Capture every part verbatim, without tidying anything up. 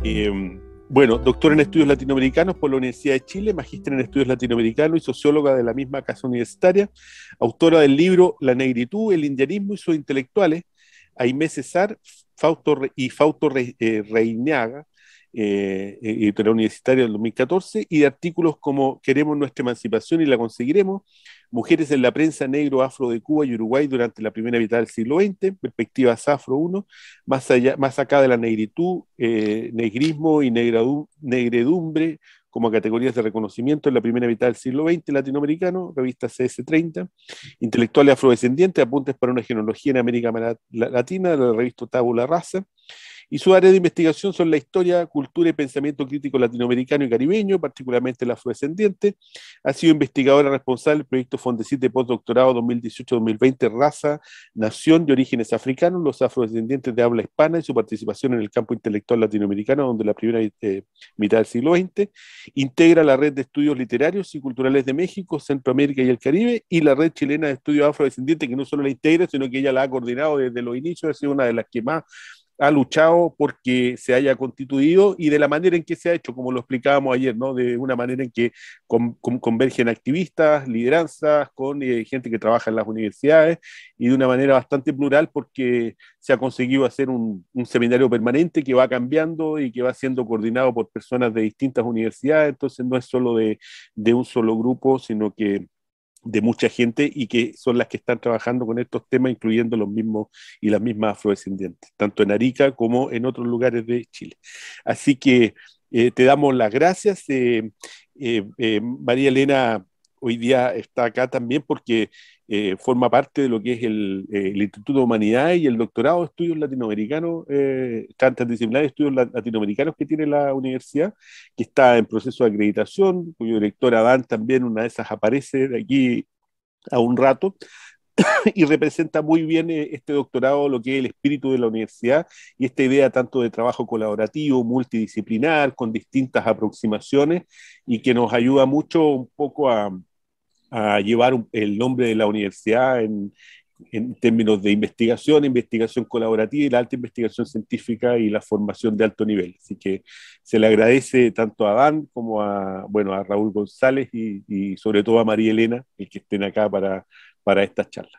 Eh, bueno, doctora en estudios latinoamericanos por la Universidad de Chile, magíster en estudios latinoamericanos y socióloga de la misma casa universitaria, autora del libro La negritud, el indianismo y sus intelectuales, Aimé Cesar Fausto Re, y Fausto Re, eh, Reiniaga, eh, editorial universitaria del dos mil catorce, y de artículos como Queremos nuestra emancipación y la conseguiremos, Mujeres en la prensa negro-afro de Cuba y Uruguay durante la primera mitad del siglo veinte, Perspectivas Afro uno, más, allá, más acá de la negritud, eh, negrismo y negradu, negredumbre como categorías de reconocimiento en la primera mitad del siglo veinte latinoamericano, revista C S treinta, Intelectuales Afrodescendientes, apuntes para una genealogía en América Latina, de la revista Tabula Rasa, y su área de investigación son la historia, cultura y pensamiento crítico latinoamericano y caribeño, particularmente el afrodescendiente. Ha sido investigadora responsable del proyecto Fondesit de postdoctorado dos mil dieciocho dos mil veinte, Raza, Nación de Orígenes Africanos, los afrodescendientes de habla hispana y su participación en el campo intelectual latinoamericano durante la primera eh, mitad del siglo veinte. Integra la red de estudios literarios y culturales de México, Centroamérica y el Caribe, y la red chilena de estudios afrodescendientes, que no solo la integra, sino que ella la ha coordinado desde los inicios, ha sido una de las que más ha luchado porque se haya constituido y de la manera en que se ha hecho, como lo explicábamos ayer, ¿no? De una manera en que con, con, convergen activistas, lideranzas, con eh, gente que trabaja en las universidades y de una manera bastante plural porque se ha conseguido hacer un, un seminario permanente que va cambiando y que va siendo coordinado por personas de distintas universidades, entonces no es solo de, de un solo grupo, sino que de mucha gente y que son las que están trabajando con estos temas, incluyendo los mismos y las mismas afrodescendientes, tanto en Arica como en otros lugares de Chile. Así que eh, te damos las gracias. Eh, eh, eh, María Elena hoy día está acá también porque eh, forma parte de lo que es el, eh, el Instituto de Humanidades y el Doctorado de Estudios Latinoamericanos, eh, Transdisciplinarios de Estudios Latinoamericanos que tiene la universidad, que está en proceso de acreditación, cuyo director Adán también una de esas aparece de aquí a un rato, y representa muy bien eh, este doctorado, lo que es el espíritu de la universidad y esta idea tanto de trabajo colaborativo, multidisciplinar, con distintas aproximaciones y que nos ayuda mucho un poco a, a llevar un, el nombre de la universidad en, en términos de investigación, investigación colaborativa y la alta investigación científica y la formación de alto nivel. Así que se le agradece tanto a Dan como a, bueno, a Raúl González y, y sobre todo a María Elena, el que estén acá para, para estas charlas.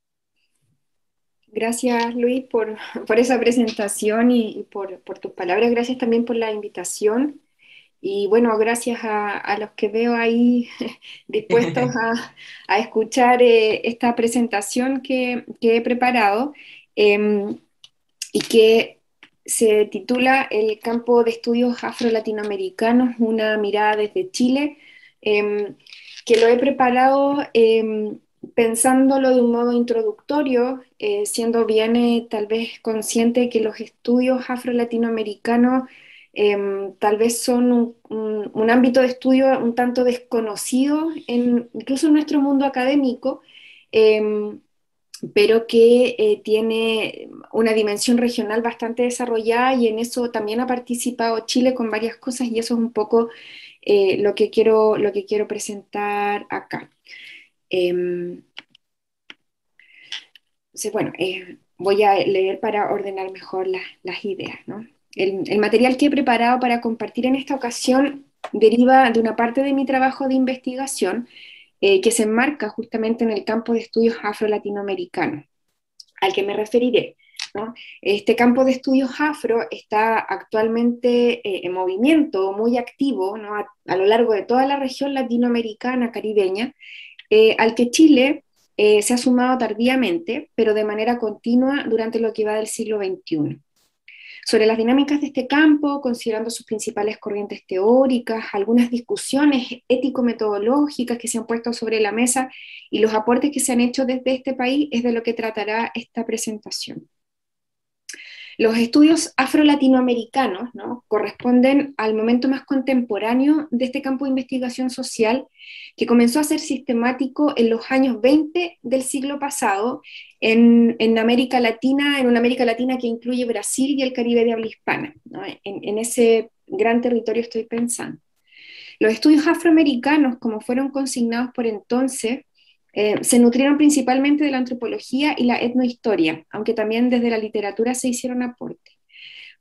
Gracias, Luis, por, por esa presentación y, y por, por tus palabras. Gracias también por la invitación. Y bueno, gracias a, a los que veo ahí dispuestos a, a escuchar eh, esta presentación que, que he preparado eh, y que se titula El campo de estudios afro-latinoamericanos, una mirada desde Chile, eh, que lo he preparado eh, pensándolo de un modo introductorio, eh, siendo bien eh, tal vez consciente que los estudios afro-latinoamericanos eh, tal vez son un, un, un ámbito de estudio un tanto desconocido, en, incluso en nuestro mundo académico, eh, pero que eh, tiene una dimensión regional bastante desarrollada y en eso también ha participado Chile con varias cosas y eso es un poco eh, lo que quiero, lo que quiero presentar acá. Eh, entonces, bueno, eh, voy a leer para ordenar mejor las, las ideas, ¿no? El, el material que he preparado para compartir en esta ocasión deriva de una parte de mi trabajo de investigación eh, que se enmarca justamente en el campo de estudios afro-latinoamericanos, al que me referiré, ¿no? Este campo de estudios afro está actualmente eh, en movimiento, muy activo, ¿no? a, a, lo largo de toda la región latinoamericana, caribeña, eh, al que Chile eh, se ha sumado tardíamente, pero de manera continua durante lo que va del siglo veintiuno. Sobre las dinámicas de este campo, considerando sus principales corrientes teóricas, algunas discusiones ético-metodológicas que se han puesto sobre la mesa y los aportes que se han hecho desde este país es de lo que tratará esta presentación. Los estudios afro-latinoamericanos, ¿no?, corresponden al momento más contemporáneo de este campo de investigación social que comenzó a ser sistemático en los años veinte del siglo pasado en, en América Latina, en una América Latina que incluye Brasil y el Caribe de habla hispana, ¿no? en, en ese gran territorio estoy pensando. Los estudios afroamericanos, como fueron consignados por entonces, Eh, se nutrieron principalmente de la antropología y la etnohistoria, aunque también desde la literatura se hicieron aportes.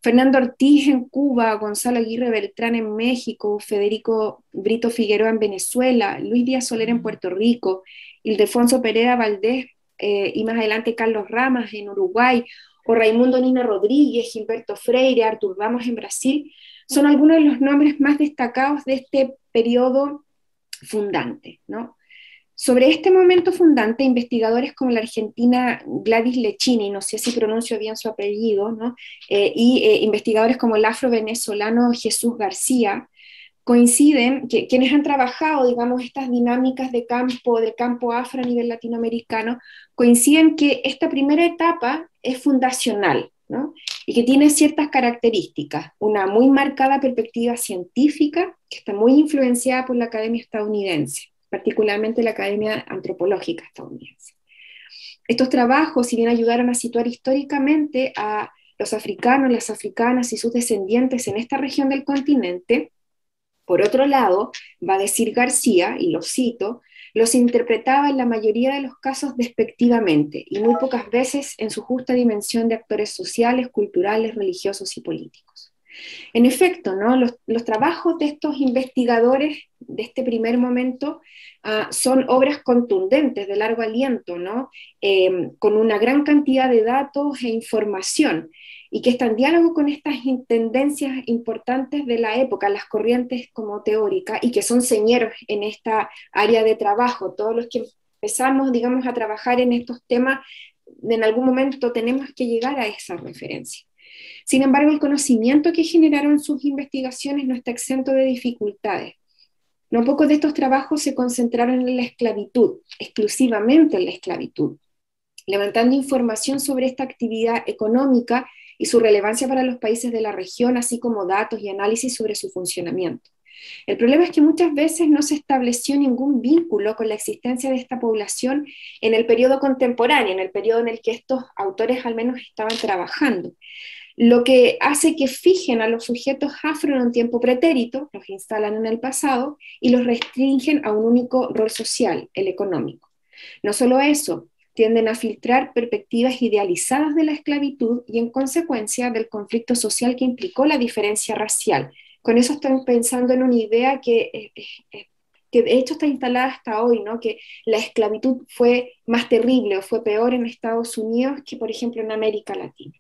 Fernando Ortiz en Cuba, Gonzalo Aguirre Beltrán en México, Federico Brito Figueroa en Venezuela, Luis Díaz Soler en Puerto Rico, Ildefonso Pereira Valdés eh, y más adelante Carlos Ramas en Uruguay, o Raimundo Nina Rodríguez, Gilberto Freire, Artur Ramos en Brasil, son algunos de los nombres más destacados de este periodo fundante, ¿no? Sobre este momento fundante, investigadores como la argentina Gladys Lechini, no sé si pronuncio bien su apellido, ¿no? eh, y eh, investigadores como el afro-venezolano Jesús García, coinciden, que quienes han trabajado, digamos, estas dinámicas de campo, del campo afro a nivel latinoamericano, coinciden que esta primera etapa es fundacional, ¿no? Y que tiene ciertas características, una muy marcada perspectiva científica, que está muy influenciada por la academia estadounidense, particularmente la Academia Antropológica Estadounidense. Estos trabajos, si bien ayudaron a situar históricamente a los africanos, las africanas y sus descendientes en esta región del continente, por otro lado, va a decir García, y lo cito, los interpretaba en la mayoría de los casos despectivamente y muy pocas veces en su justa dimensión de actores sociales, culturales, religiosos y políticos. En efecto, ¿no? los, los trabajos de estos investigadores de este primer momento uh, son obras contundentes, de largo aliento, ¿no? eh, con una gran cantidad de datos e información, y que está en diálogo con estas tendencias importantes de la época, las corrientes como teóricas, y que son señeros en esta área de trabajo. Todos los que empezamos, digamos, a trabajar en estos temas, en algún momento tenemos que llegar a esa referencia. Sin embargo, el conocimiento que generaron sus investigaciones no está exento de dificultades. No pocos de estos trabajos se concentraron en la esclavitud, exclusivamente en la esclavitud, levantando información sobre esta actividad económica y su relevancia para los países de la región, así como datos y análisis sobre su funcionamiento. El problema es que muchas veces no se estableció ningún vínculo con la existencia de esta población en el periodo contemporáneo, en el periodo en el que estos autores al menos estaban trabajando, lo que hace que fijen a los sujetos afro en un tiempo pretérito, los instalan en el pasado y los restringen a un único rol social, el económico. No solo eso, tienden a filtrar perspectivas idealizadas de la esclavitud y en consecuencia del conflicto social que implicó la diferencia racial. Con eso estoy pensando en una idea que, eh, eh, que de hecho está instalada hasta hoy, ¿no? Que la esclavitud fue más terrible o fue peor en Estados Unidos que, por ejemplo, en América Latina.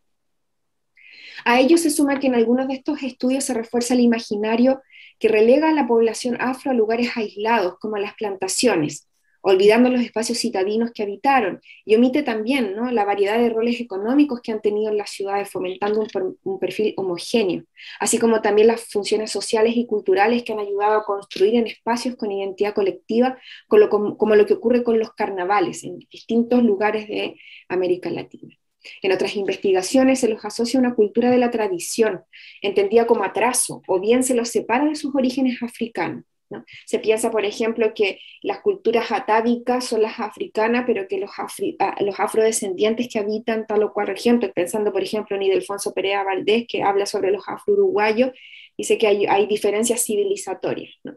A ello se suma que en algunos de estos estudios se refuerza el imaginario que relega a la población afro a lugares aislados, como las plantaciones, olvidando los espacios citadinos que habitaron, y omite también, ¿no?, la variedad de roles económicos que han tenido en las ciudades, fomentando un, per, un perfil homogéneo, así como también las funciones sociales y culturales que han ayudado a construir en espacios con identidad colectiva, con lo, como, como lo que ocurre con los carnavales en distintos lugares de América Latina. En otras investigaciones se los asocia a una cultura de la tradición, entendida como atraso, o bien se los separa de sus orígenes africanos, ¿no? Se piensa, por ejemplo, que las culturas atávicas son las africanas, pero que los, afri los afrodescendientes que habitan tal o cual región, pensando, por ejemplo, en Ildefonso Pereira Valdés, que habla sobre los afro-uruguayos, dice que hay, hay diferencias civilizatorias, ¿no?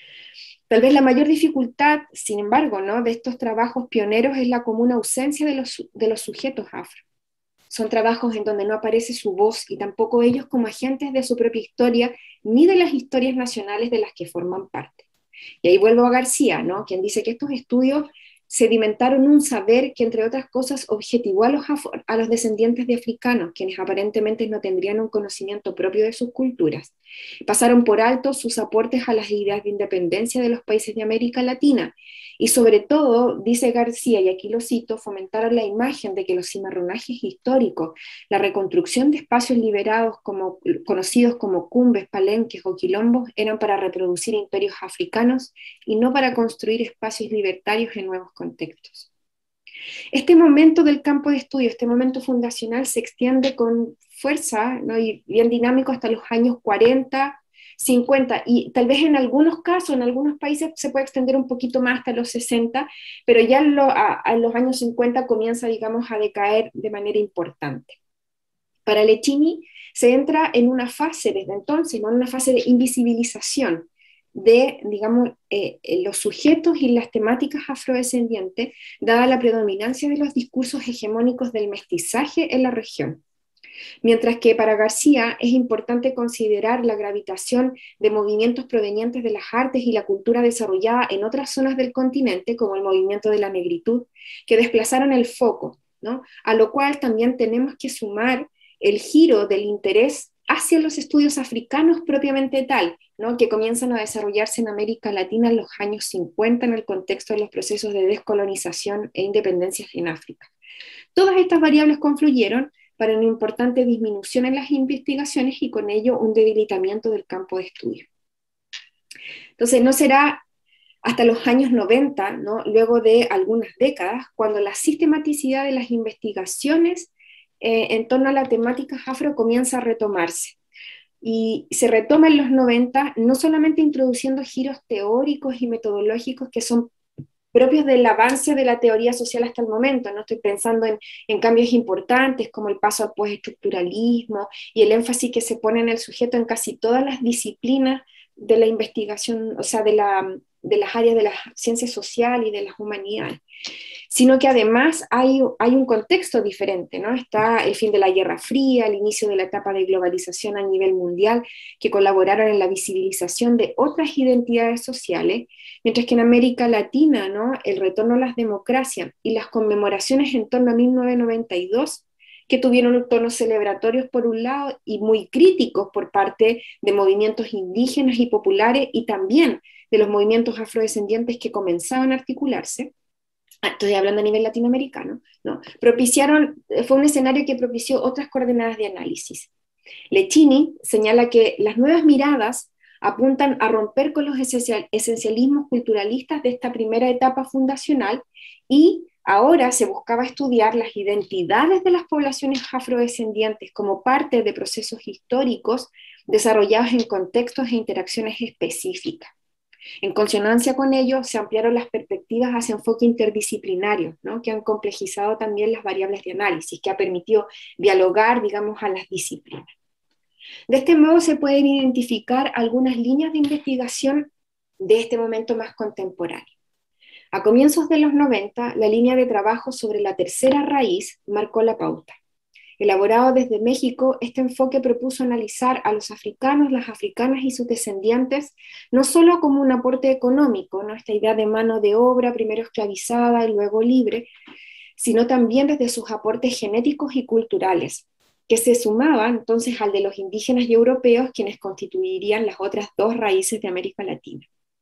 Tal vez la mayor dificultad, sin embargo, ¿no?, de estos trabajos pioneros es la común ausencia de los, de los sujetos afro. Son trabajos en donde no aparece su voz y tampoco ellos como agentes de su propia historia, ni de las historias nacionales de las que forman parte. Y ahí vuelvo a García, ¿no?, quien dice que estos estudios sedimentaron un saber que, entre otras cosas, objetivó a los, a los descendientes de africanos, quienes aparentemente no tendrían un conocimiento propio de sus culturas. Pasaron por alto sus aportes a las ideas de independencia de los países de América Latina, y sobre todo, dice García, y aquí lo cito, fomentaron la imagen de que los cimarronajes históricos, la reconstrucción de espacios liberados como, conocidos como cumbes, palenques o quilombos, eran para reproducir imperios africanos y no para construir espacios libertarios en nuevos contextos. Este momento del campo de estudio, este momento fundacional, se extiende con fuerza, ¿no?, y bien dinámico hasta los años cuarenta, cincuenta, y tal vez en algunos casos, en algunos países se puede extender un poquito más hasta los sesenta, pero ya en, lo, a, a los años cincuenta comienza, digamos, a decaer de manera importante. Para Lechini se entra en una fase desde entonces, ¿no?, en una fase de invisibilización de, digamos, eh, los sujetos y las temáticas afrodescendientes, dada la predominancia de los discursos hegemónicos del mestizaje en la región. Mientras que para García es importante considerar la gravitación de movimientos provenientes de las artes y la cultura desarrollada en otras zonas del continente, como el movimiento de la negritud, que desplazaron el foco, ¿no? A lo cual también tenemos que sumar el giro del interés hacia los estudios africanos propiamente tal, ¿no? Que comienzan a desarrollarse en América Latina en los años cincuenta en el contexto de los procesos de descolonización e independencia en África. Todas estas variables confluyeron para una importante disminución en las investigaciones y con ello un debilitamiento del campo de estudio. Entonces, no será hasta los años noventa, ¿no? Luego de algunas décadas, cuando la sistematicidad de las investigaciones eh, en torno a la temática afro comienza a retomarse. Y se retoma en los noventa, no solamente introduciendo giros teóricos y metodológicos que son propios del avance de la teoría social hasta el momento. No estoy pensando en, en cambios importantes como el paso al postestructuralismo y el énfasis que se pone en el sujeto en casi todas las disciplinas de la investigación, o sea, de, la, de las áreas de la ciencia social y de las humanidades, sino que además hay, hay un contexto diferente, ¿no? Está el fin de la Guerra Fría, el inicio de la etapa de globalización a nivel mundial, que colaboraron en la visibilización de otras identidades sociales, mientras que en América Latina, ¿no? El retorno a las democracias y las conmemoraciones en torno a mil novecientos noventa y dos, que tuvieron tonos celebratorios por un lado y muy críticos por parte de movimientos indígenas y populares y también de los movimientos afrodescendientes que comenzaban a articularse. Estoy hablando a nivel latinoamericano, ¿no? Propiciaron, fue un escenario que propició otras coordenadas de análisis. Lecchini señala que las nuevas miradas apuntan a romper con los esencial, esencialismos culturalistas de esta primera etapa fundacional y ahora se buscaba estudiar las identidades de las poblaciones afrodescendientes como parte de procesos históricos desarrollados en contextos e interacciones específicas. En consonancia con ello, se ampliaron las perspectivas hacia enfoque interdisciplinario, ¿no? Que han complejizado también las variables de análisis, que ha permitido dialogar, digamos, a las disciplinas. De este modo se pueden identificar algunas líneas de investigación de este momento más contemporáneo. A comienzos de los noventa, la línea de trabajo sobre la tercera raíz marcó la pauta. Elaborado desde México, este enfoque propuso analizar a los africanos, las africanas y sus descendientes, no solo como un aporte económico, ¿no? Esta idea de mano de obra, primero esclavizada y luego libre, sino también desde sus aportes genéticos y culturales, que se sumaban entonces al de los indígenas y europeos, quienes constituirían las otras dos raíces de América Latina.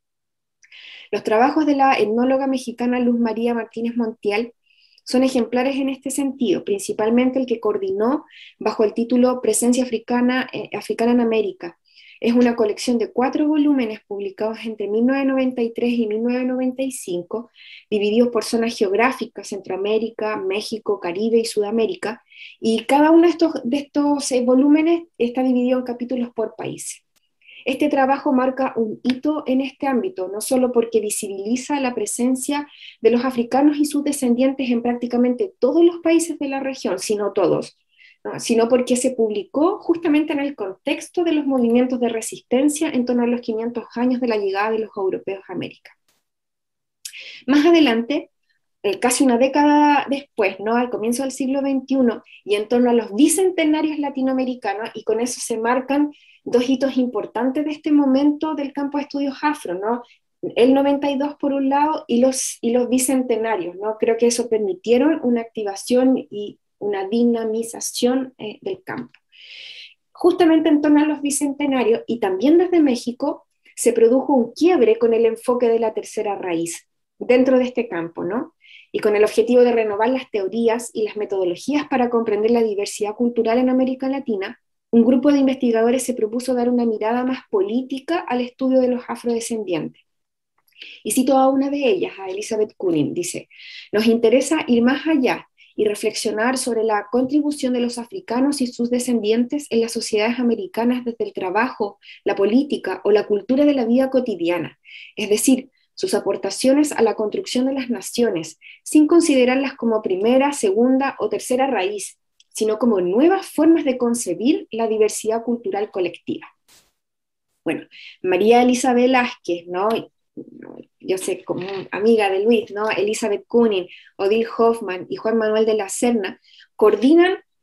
Los trabajos de la etnóloga mexicana Luz María Martínez Montiel son ejemplares en este sentido, principalmente el que coordinó bajo el título Presencia Africana, eh, Africana en América. Es una colección de cuatro volúmenes publicados entre mil novecientos noventa y tres y mil novecientos noventa y cinco, divididos por zonas geográficas, Centroamérica, México, Caribe y Sudamérica, y cada uno de estos, de estos eh, volúmenes está dividido en capítulos por país. Este trabajo marca un hito en este ámbito, no solo porque visibiliza la presencia de los africanos y sus descendientes en prácticamente todos los países de la región, sino todos, ¿no? Sino porque se publicó justamente en el contexto de los movimientos de resistencia en torno a los quinientos años de la llegada de los europeos a América. Más adelante, eh, casi una década después, ¿no? Al comienzo del siglo veintiuno, y en torno a los bicentenarios latinoamericanos, y con eso se marcan dos hitos importantes de este momento del campo de estudios afro, ¿no? El noventa y dos por un lado y los, y los bicentenarios, ¿no? Creo que eso permitieron una activación y una dinamización eh, del campo. Justamente en torno a los bicentenarios y también desde México se produjo un quiebre con el enfoque de la tercera raíz dentro de este campo, ¿no? Y con el objetivo de renovar las teorías y las metodologías para comprender la diversidad cultural en América Latina, un grupo de investigadores se propuso dar una mirada más política al estudio de los afrodescendientes. Y cito a una de ellas, a Elizabeth Kunin, dice: nos interesa ir más allá y reflexionar sobre la contribución de los africanos y sus descendientes en las sociedades americanas desde el trabajo, la política o la cultura de la vida cotidiana, es decir, sus aportaciones a la construcción de las naciones, sin considerarlas como primera, segunda o tercera raíz, sino como nuevas formas de concebir la diversidad cultural colectiva. Bueno, María Elisa Velázquez, ¿no? Yo sé, como amiga de Luis, ¿no? Elizabeth Kunin, Odile Hoffman y Juan Manuel de la Serna coordinan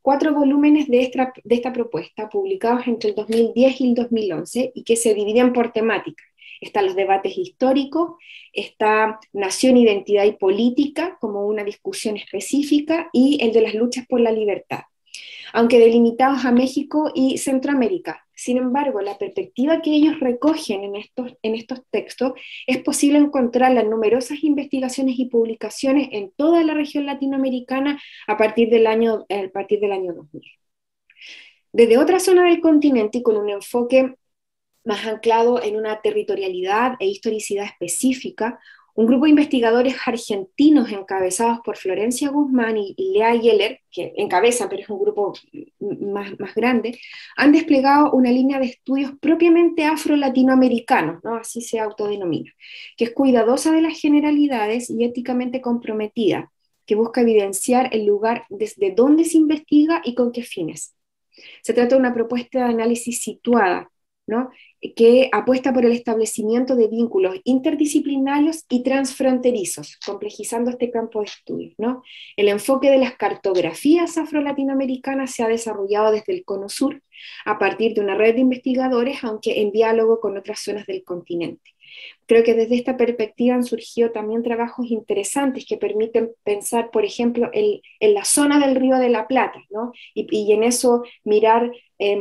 cuatro volúmenes de esta, de esta propuesta, publicados entre el dos mil diez y el dos mil once, y que se dividen por temáticas. Están los debates históricos, está Nación, Identidad y Política, como una discusión específica, y el de las luchas por la libertad, aunque delimitados a México y Centroamérica. Sin embargo, la perspectiva que ellos recogen en estos, en estos textos es posible encontrarla en numerosas investigaciones y publicaciones en toda la región latinoamericana a partir del año, a partir del año dos mil. Desde otra zona del continente y con un enfoque más anclado en una territorialidad e historicidad específica, un grupo de investigadores argentinos encabezados por Florencia Guzmán y Lea Yeller, que encabezan, pero es un grupo más, más grande, han desplegado una línea de estudios propiamente afro-latinoamericanos, ¿no? Así se autodenomina, que es cuidadosa de las generalidades y éticamente comprometida, que busca evidenciar el lugar desde dónde se investiga y con qué fines. Se trata de una propuesta de análisis situada, ¿no?, que apuesta por el establecimiento de vínculos interdisciplinarios y transfronterizos, complejizando este campo de estudio, ¿no? El enfoque de las cartografías afro-latinoamericanas se ha desarrollado desde el Cono Sur a partir de una red de investigadores, aunque en diálogo con otras zonas del continente. Creo que desde esta perspectiva han surgido también trabajos interesantes que permiten pensar, por ejemplo, en, en la zona del Río de la Plata, ¿no? Y, y en eso mirar eh,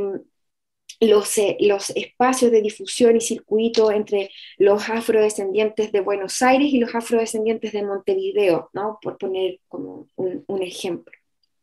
Los, eh, los espacios de difusión y circuito entre los afrodescendientes de Buenos Aires y los afrodescendientes de Montevideo, ¿no?, por poner como un, un ejemplo.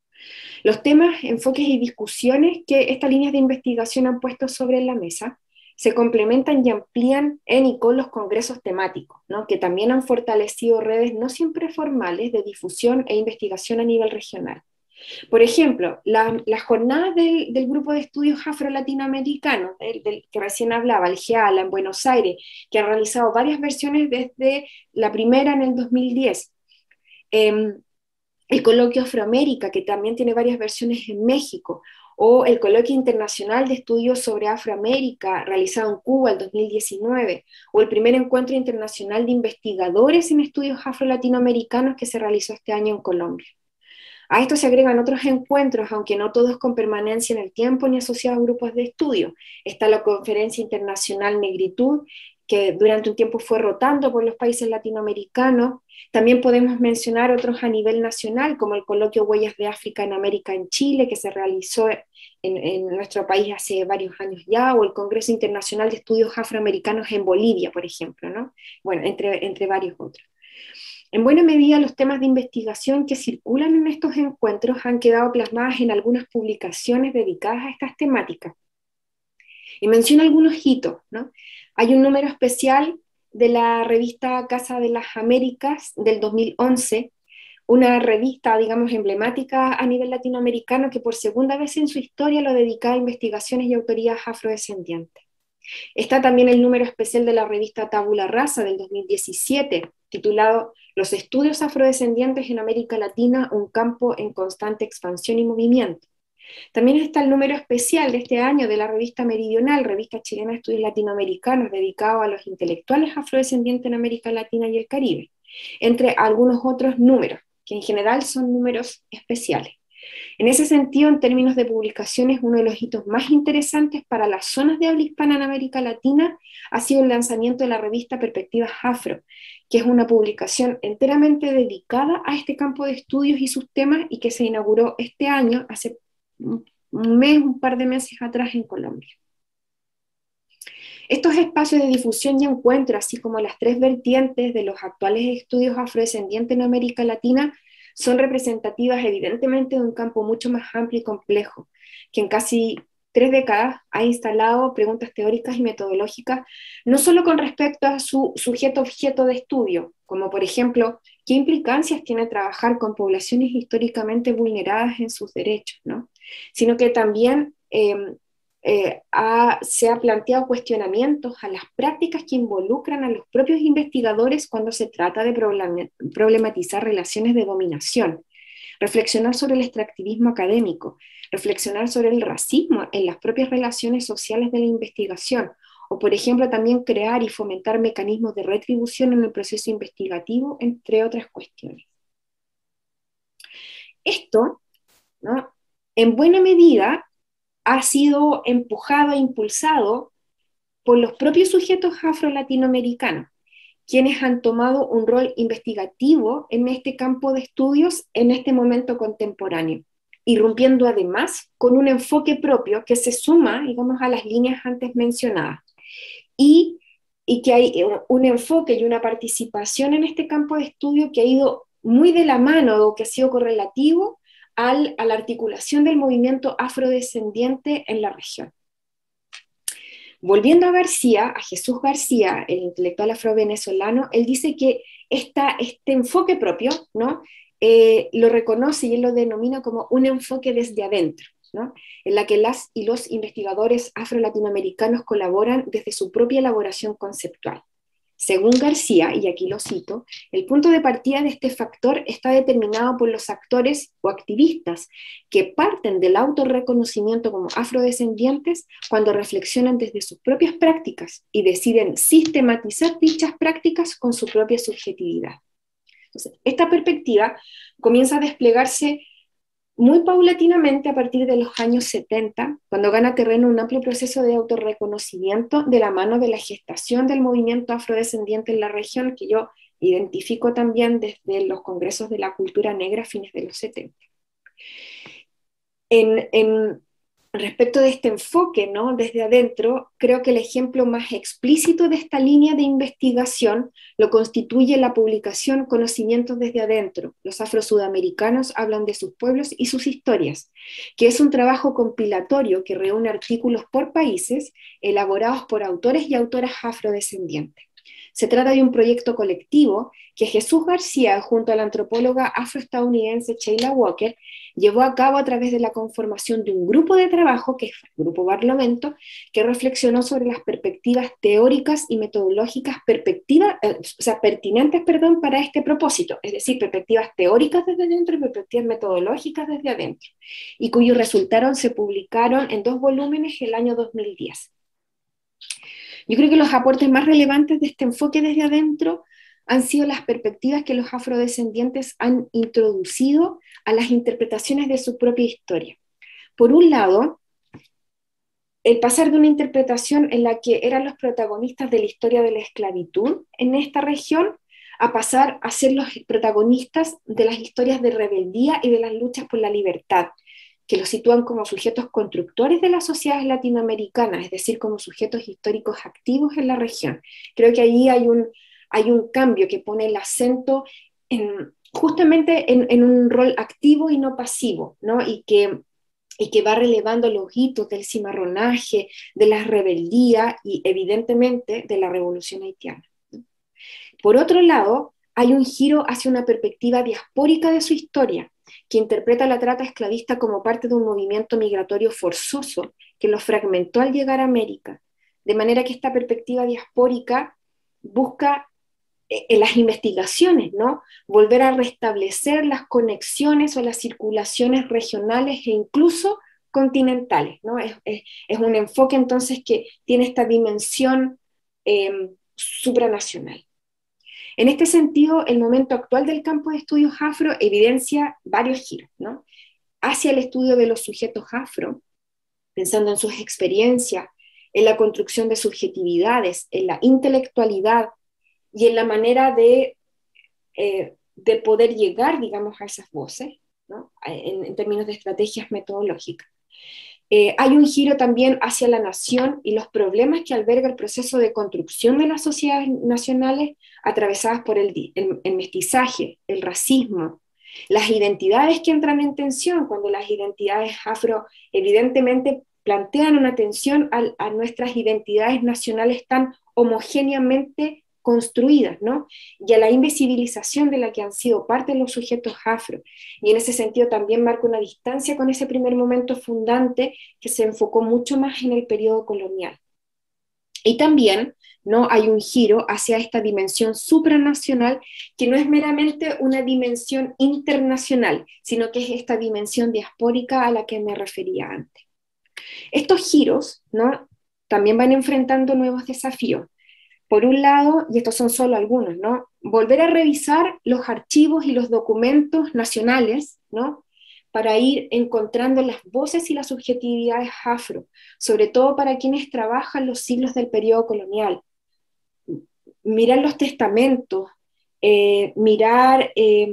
Los temas, enfoques y discusiones que estas líneas de investigación han puesto sobre la mesa se complementan y amplían en y con los congresos temáticos, ¿no?, que también han fortalecido redes no siempre formales de difusión e investigación a nivel regional. Por ejemplo, la, las jornadas del, del grupo de estudios afro-latinoamericanos, del, del que recién hablaba, el GEALA en Buenos Aires, que han realizado varias versiones desde la primera en el dos mil diez. Eh, el Coloquio Afroamérica, que también tiene varias versiones en México, o el Coloquio Internacional de Estudios sobre Afroamérica, realizado en Cuba el dos mil diecinueve, o el primer Encuentro Internacional de Investigadores en Estudios Afro-Latinoamericanos que se realizó este año en Colombia. A esto se agregan otros encuentros, aunque no todos con permanencia en el tiempo ni asociados a grupos de estudio. Está la Conferencia Internacional Negritud, que durante un tiempo fue rotando por los países latinoamericanos. También podemos mencionar otros a nivel nacional, como el Coloquio Huellas de África en América en Chile, que se realizó en, en nuestro país hace varios años ya, o el Congreso Internacional de Estudios Afroamericanos en Bolivia, por ejemplo, ¿no? Bueno, entre, entre varios otros. En buena medida, los temas de investigación que circulan en estos encuentros han quedado plasmadas en algunas publicaciones dedicadas a estas temáticas. Y menciono algunos hitos, ¿no? Hay un número especial de la revista Casa de las Américas del dos mil once, una revista, digamos, emblemática a nivel latinoamericano que por segunda vez en su historia lo dedica a investigaciones y autorías afrodescendientes. Está también el número especial de la revista Tabula Rasa del dos mil diecisiete, titulado Los estudios afrodescendientes en América Latina, un campo en constante expansión y movimiento. También está el número especial de este año de la revista Meridional, revista chilena de estudios latinoamericanos, dedicado a los intelectuales afrodescendientes en América Latina y el Caribe, entre algunos otros números, que en general son números especiales. En ese sentido, en términos de publicaciones, uno de los hitos más interesantes para las zonas de habla hispana en América Latina ha sido el lanzamiento de la revista Perspectivas Afro, que es una publicación enteramente dedicada a este campo de estudios y sus temas y que se inauguró este año, hace un mes, un par de meses atrás en Colombia. Estos espacios de difusión y encuentro, así como las tres vertientes de los actuales estudios afrodescendientes en América Latina, son representativas evidentemente de un campo mucho más amplio y complejo, que en casi tres décadas ha instalado preguntas teóricas y metodológicas, no solo con respecto a su sujeto-objeto de estudio, como por ejemplo, qué implicancias tiene trabajar con poblaciones históricamente vulneradas en sus derechos, ¿no?, sino que también eh, eh, ha, se ha planteado cuestionamientos a las prácticas que involucran a los propios investigadores cuando se trata de problematizar relaciones de dominación, reflexionar sobre el extractivismo académico, reflexionar sobre el racismo en las propias relaciones sociales de la investigación, o por ejemplo también crear y fomentar mecanismos de retribución en el proceso investigativo, entre otras cuestiones. Esto, ¿no?, en buena medida ha sido empujado e impulsado por los propios sujetos afro-latinoamericanos, quienes han tomado un rol investigativo en este campo de estudios en este momento contemporáneo, irrumpiendo además con un enfoque propio que se suma, digamos, a las líneas antes mencionadas, y, y que hay un enfoque y una participación en este campo de estudio que ha ido muy de la mano o que ha sido correlativo al, a la articulación del movimiento afrodescendiente en la región. Volviendo a García, a Jesús García, el intelectual afrovenezolano, él dice que esta, este enfoque propio, ¿no? Eh, lo reconoce y él lo denomina como un enfoque desde adentro, ¿no? En la que las y los investigadores afro-latinoamericanos colaboran desde su propia elaboración conceptual. Según García, y aquí lo cito, el punto de partida de este factor está determinado por los actores o activistas que parten del autorreconocimiento como afrodescendientes cuando reflexionan desde sus propias prácticas y deciden sistematizar dichas prácticas con su propia subjetividad. Entonces, esta perspectiva comienza a desplegarse muy paulatinamente a partir de los años setenta, cuando gana terreno un amplio proceso de autorreconocimiento de la mano de la gestación del movimiento afrodescendiente en la región, que yo identifico también desde los congresos de la cultura negra a fines de los setenta. En, en respecto de este enfoque, ¿no? Desde adentro, creo que el ejemplo más explícito de esta línea de investigación lo constituye la publicación Conocimientos desde adentro. Los afro-sudamericanos hablan de sus pueblos y sus historias, que es un trabajo compilatorio que reúne artículos por países elaborados por autores y autoras afrodescendientes. Se trata de un proyecto colectivo que Jesús García, junto a la antropóloga afroestadounidense Sheila Walker, llevó a cabo a través de la conformación de un grupo de trabajo, que es el Grupo Barlovento, que reflexionó sobre las perspectivas teóricas y metodológicas perspectivas, eh, o sea, pertinentes perdón, para este propósito, es decir, perspectivas teóricas desde adentro y perspectivas metodológicas desde adentro, y cuyos resultados se publicaron en dos volúmenes el año dos mil diez. Yo creo que los aportes más relevantes de este enfoque desde adentro han sido las perspectivas que los afrodescendientes han introducido a las interpretaciones de su propia historia. Por un lado, el pasar de una interpretación en la que eran los protagonistas de la historia de la esclavitud en esta región, a pasar a ser los protagonistas de las historias de rebeldía y de las luchas por la libertad, que los sitúan como sujetos constructores de las sociedades latinoamericanas, es decir, como sujetos históricos activos en la región. Creo que ahí hay un, hay un cambio que pone el acento en, justamente en, en un rol activo y no pasivo, ¿no? Y que, y que va relevando los hitos del cimarronaje, de la rebeldía y evidentemente de la revolución haitiana. Por otro lado, hay un giro hacia una perspectiva diaspórica de su historia, que interpreta la trata esclavista como parte de un movimiento migratorio forzoso que los fragmentó al llegar a América, de manera que esta perspectiva diaspórica busca eh, en las investigaciones, ¿no? Volver a restablecer las conexiones o las circulaciones regionales e incluso continentales, ¿no? Es, es, es un enfoque entonces que tiene esta dimensión eh, supranacional. En este sentido, el momento actual del campo de estudios afro evidencia varios giros, ¿no? Hacia el estudio de los sujetos afro, pensando en sus experiencias, en la construcción de subjetividades, en la intelectualidad y en la manera de, eh, de poder llegar, digamos, a esas voces, ¿no? en, en términos de estrategias metodológicas. Eh, hay un giro también hacia la nación y los problemas que alberga el proceso de construcción de las sociedades nacionales atravesadas por el, el, el mestizaje, el racismo, las identidades que entran en tensión cuando las identidades afro evidentemente plantean una tensión a, a nuestras identidades nacionales tan homogéneamente construidas, ¿no? Y a la invisibilización de la que han sido parte de los sujetos afro. Y en ese sentido también marca una distancia con ese primer momento fundante que se enfocó mucho más en el periodo colonial. Y también, ¿no? Hay un giro hacia esta dimensión supranacional que no es meramente una dimensión internacional, sino que es esta dimensión diaspórica a la que me refería antes. Estos giros, ¿no? También van enfrentando nuevos desafíos. Por un lado, y estos son solo algunos, ¿no? Volver a revisar los archivos y los documentos nacionales, ¿no? para ir encontrando las voces y las subjetividades afro, sobre todo para quienes trabajan los siglos del periodo colonial. Mirar los testamentos, eh, mirar eh,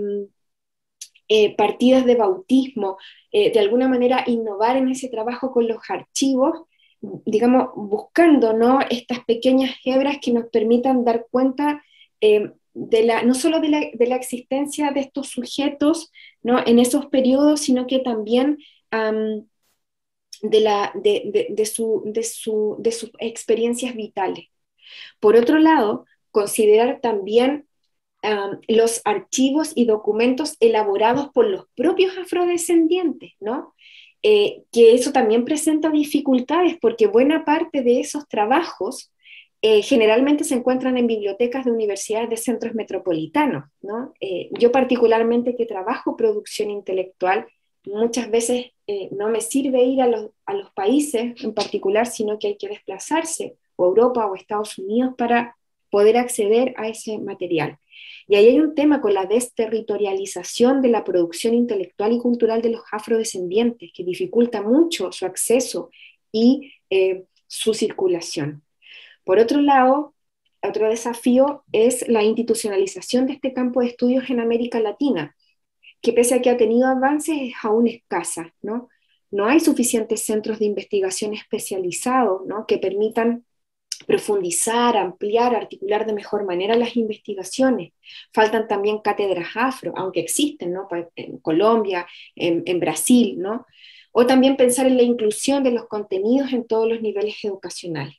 eh, partidas de bautismo, eh, de alguna manera innovar en ese trabajo con los archivos, digamos, buscando, ¿no?, estas pequeñas hebras que nos permitan dar cuenta eh, de la, no solo de la, de la existencia de estos sujetos, ¿no?, en esos periodos, sino que también um, de, la, de, de, de, su, de, su, de sus experiencias vitales. Por otro lado, considerar también um, los archivos y documentos elaborados por los propios afrodescendientes, ¿no? Eh, que eso también presenta dificultades porque buena parte de esos trabajos eh, generalmente se encuentran en bibliotecas de universidades de centros metropolitanos, ¿no? Eh, yo particularmente que trabajo producción intelectual, muchas veces eh, no me sirve ir a los, a los países en particular, sino que hay que desplazarse, o Europa o Estados Unidos, para poder acceder a ese material. Y ahí hay un tema con la desterritorialización de la producción intelectual y cultural de los afrodescendientes, que dificulta mucho su acceso y eh, su circulación. Por otro lado, otro desafío es la institucionalización de este campo de estudios en América Latina, que pese a que ha tenido avances es aún escasa, ¿no? No hay suficientes centros de investigación especializados, ¿no?, que permitan profundizar, ampliar, articular de mejor manera las investigaciones. Faltan también cátedras afro, aunque existen, ¿no?, en Colombia, en, en Brasil, ¿no? O también pensar en la inclusión de los contenidos en todos los niveles educacionales.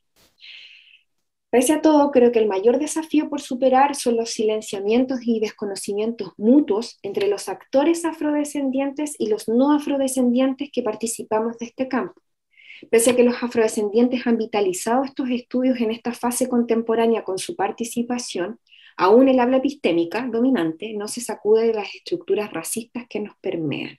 Pese a todo, creo que el mayor desafío por superar son los silenciamientos y desconocimientos mutuos entre los actores afrodescendientes y los no afrodescendientes que participamos de este campo. Pese a que los afrodescendientes han vitalizado estos estudios en esta fase contemporánea con su participación, aún el habla epistémica dominante no se sacude de las estructuras racistas que nos permean.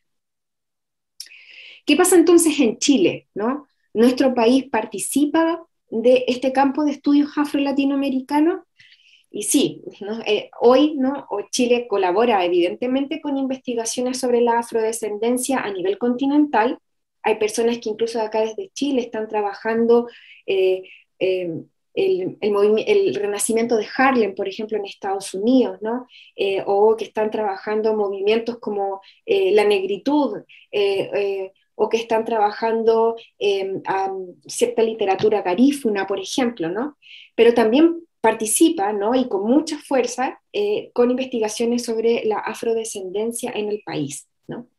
¿Qué pasa entonces en Chile, ¿no? ¿Nuestro país participa de este campo de estudios afro-latinoamericanos? Y sí, ¿no? Eh, hoy, ¿no?, Chile colabora evidentemente con investigaciones sobre la afrodescendencia a nivel continental. Hay personas que incluso acá desde Chile están trabajando eh, eh, el, el, el renacimiento de Harlem, por ejemplo, en Estados Unidos, ¿no? Eh, o que están trabajando movimientos como eh, la negritud, eh, eh, o que están trabajando eh, um, cierta literatura garífuna, por ejemplo, ¿no? Pero también participa, ¿no?, y con mucha fuerza, eh, con investigaciones sobre la afrodescendencia en el país, ¿no?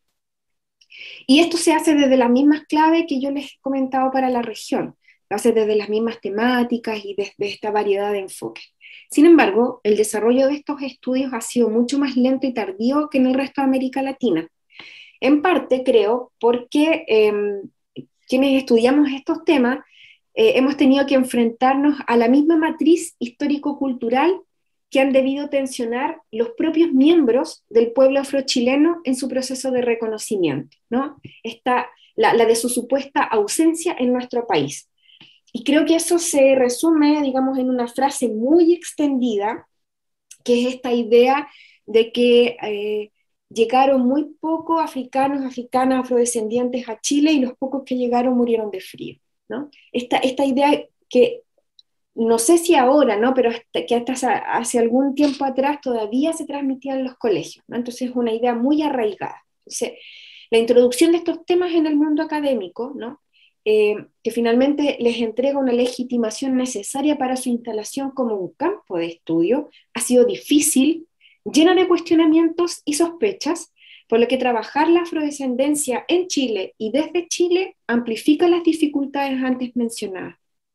Y esto se hace desde las mismas claves que yo les he comentado para la región, lo hace desde las mismas temáticas y desde esta variedad de enfoques. Sin embargo, el desarrollo de estos estudios ha sido mucho más lento y tardío que en el resto de América Latina. En parte, creo, porque eh, quienes estudiamos estos temas eh, hemos tenido que enfrentarnos a la misma matriz histórico-cultural que han debido tensionar los propios miembros del pueblo afrochileno en su proceso de reconocimiento, ¿no? Esta, la, la de su supuesta ausencia en nuestro país. Y creo que eso se resume, digamos, en una frase muy extendida, que es esta idea de que eh, llegaron muy pocos africanos, africanas, afrodescendientes a Chile y los pocos que llegaron murieron de frío, ¿no? Esta, esta idea que no sé si ahora, ¿no?, pero hasta, que hasta hace algún tiempo atrás todavía se transmitía en los colegios, ¿no? Entonces es una idea muy arraigada. Entonces, la introducción de estos temas en el mundo académico, ¿no?, eh, que finalmente les entrega una legitimación necesaria para su instalación como un campo de estudio, ha sido difícil, llena de cuestionamientos y sospechas, por lo que trabajar la afrodescendencia en Chile y desde Chile amplifica las dificultades antes mencionadas.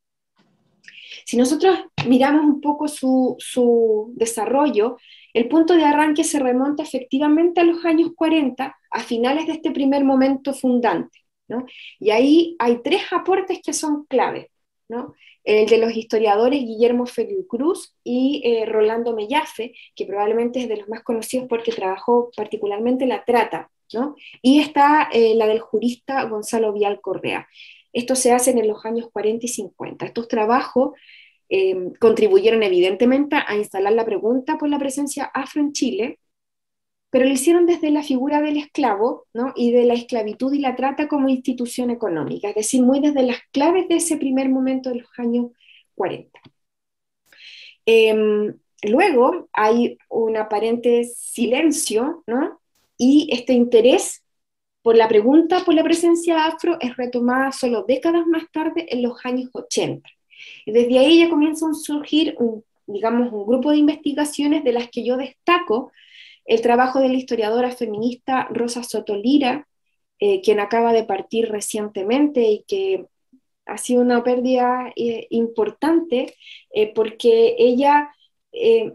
Si nosotros miramos un poco su, su desarrollo, el punto de arranque se remonta efectivamente a los años cuarenta, a finales de este primer momento fundante, ¿no? Y ahí hay tres aportes que son clave, ¿no? El de los historiadores Guillermo Feliu-Cruz y eh, Rolando Mellafe, que probablemente es de los más conocidos porque trabajó particularmente la trata, ¿no? Y está eh, la del jurista Gonzalo Vial Correa. Esto se hace en los años cuarenta y cincuenta. Estos trabajos eh, contribuyeron evidentemente a instalar la pregunta por la presencia afro en Chile, pero lo hicieron desde la figura del esclavo, ¿no? Y de la esclavitud y la trata como institución económica, es decir, muy desde las claves de ese primer momento de los años cuarenta. Eh, Luego hay un aparente silencio, ¿no? Y este interés por la pregunta por la presencia afro es retomada solo décadas más tarde, en los años ochenta. Y desde ahí ya comienza a surgir, un, digamos, un grupo de investigaciones de las que yo destaco el trabajo de la historiadora feminista Rosa Soto Lira, eh, quien acaba de partir recientemente y que ha sido una pérdida eh, importante, eh, porque ella eh,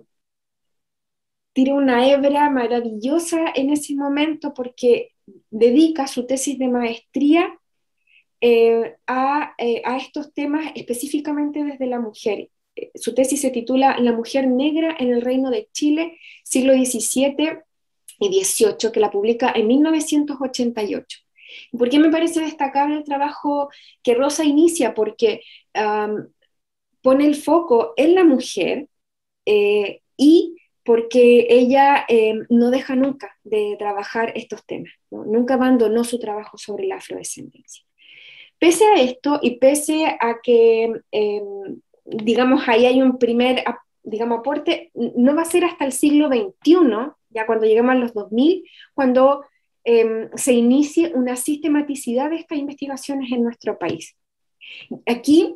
tira una hebra maravillosa en ese momento, porque dedica su tesis de maestría eh, a, eh, a estos temas específicamente desde la mujer. Su tesis se titula La mujer negra en el Reino de Chile, siglo diecisiete y dieciocho, que la publica en mil novecientos ochenta y ocho. ¿Por qué me parece destacable el trabajo que Rosa inicia? Porque um, pone el foco en la mujer eh, y porque ella eh, no deja nunca de trabajar estos temas, ¿no? Nunca abandonó su trabajo sobre la afrodescendencia. Pese a esto y pese a que, eh, digamos, ahí hay un primer, digamos, aporte, no va a ser hasta el siglo veintiuno, ya cuando llegamos a los dos mil, cuando eh, se inicie una sistematicidad de estas investigaciones en nuestro país. Aquí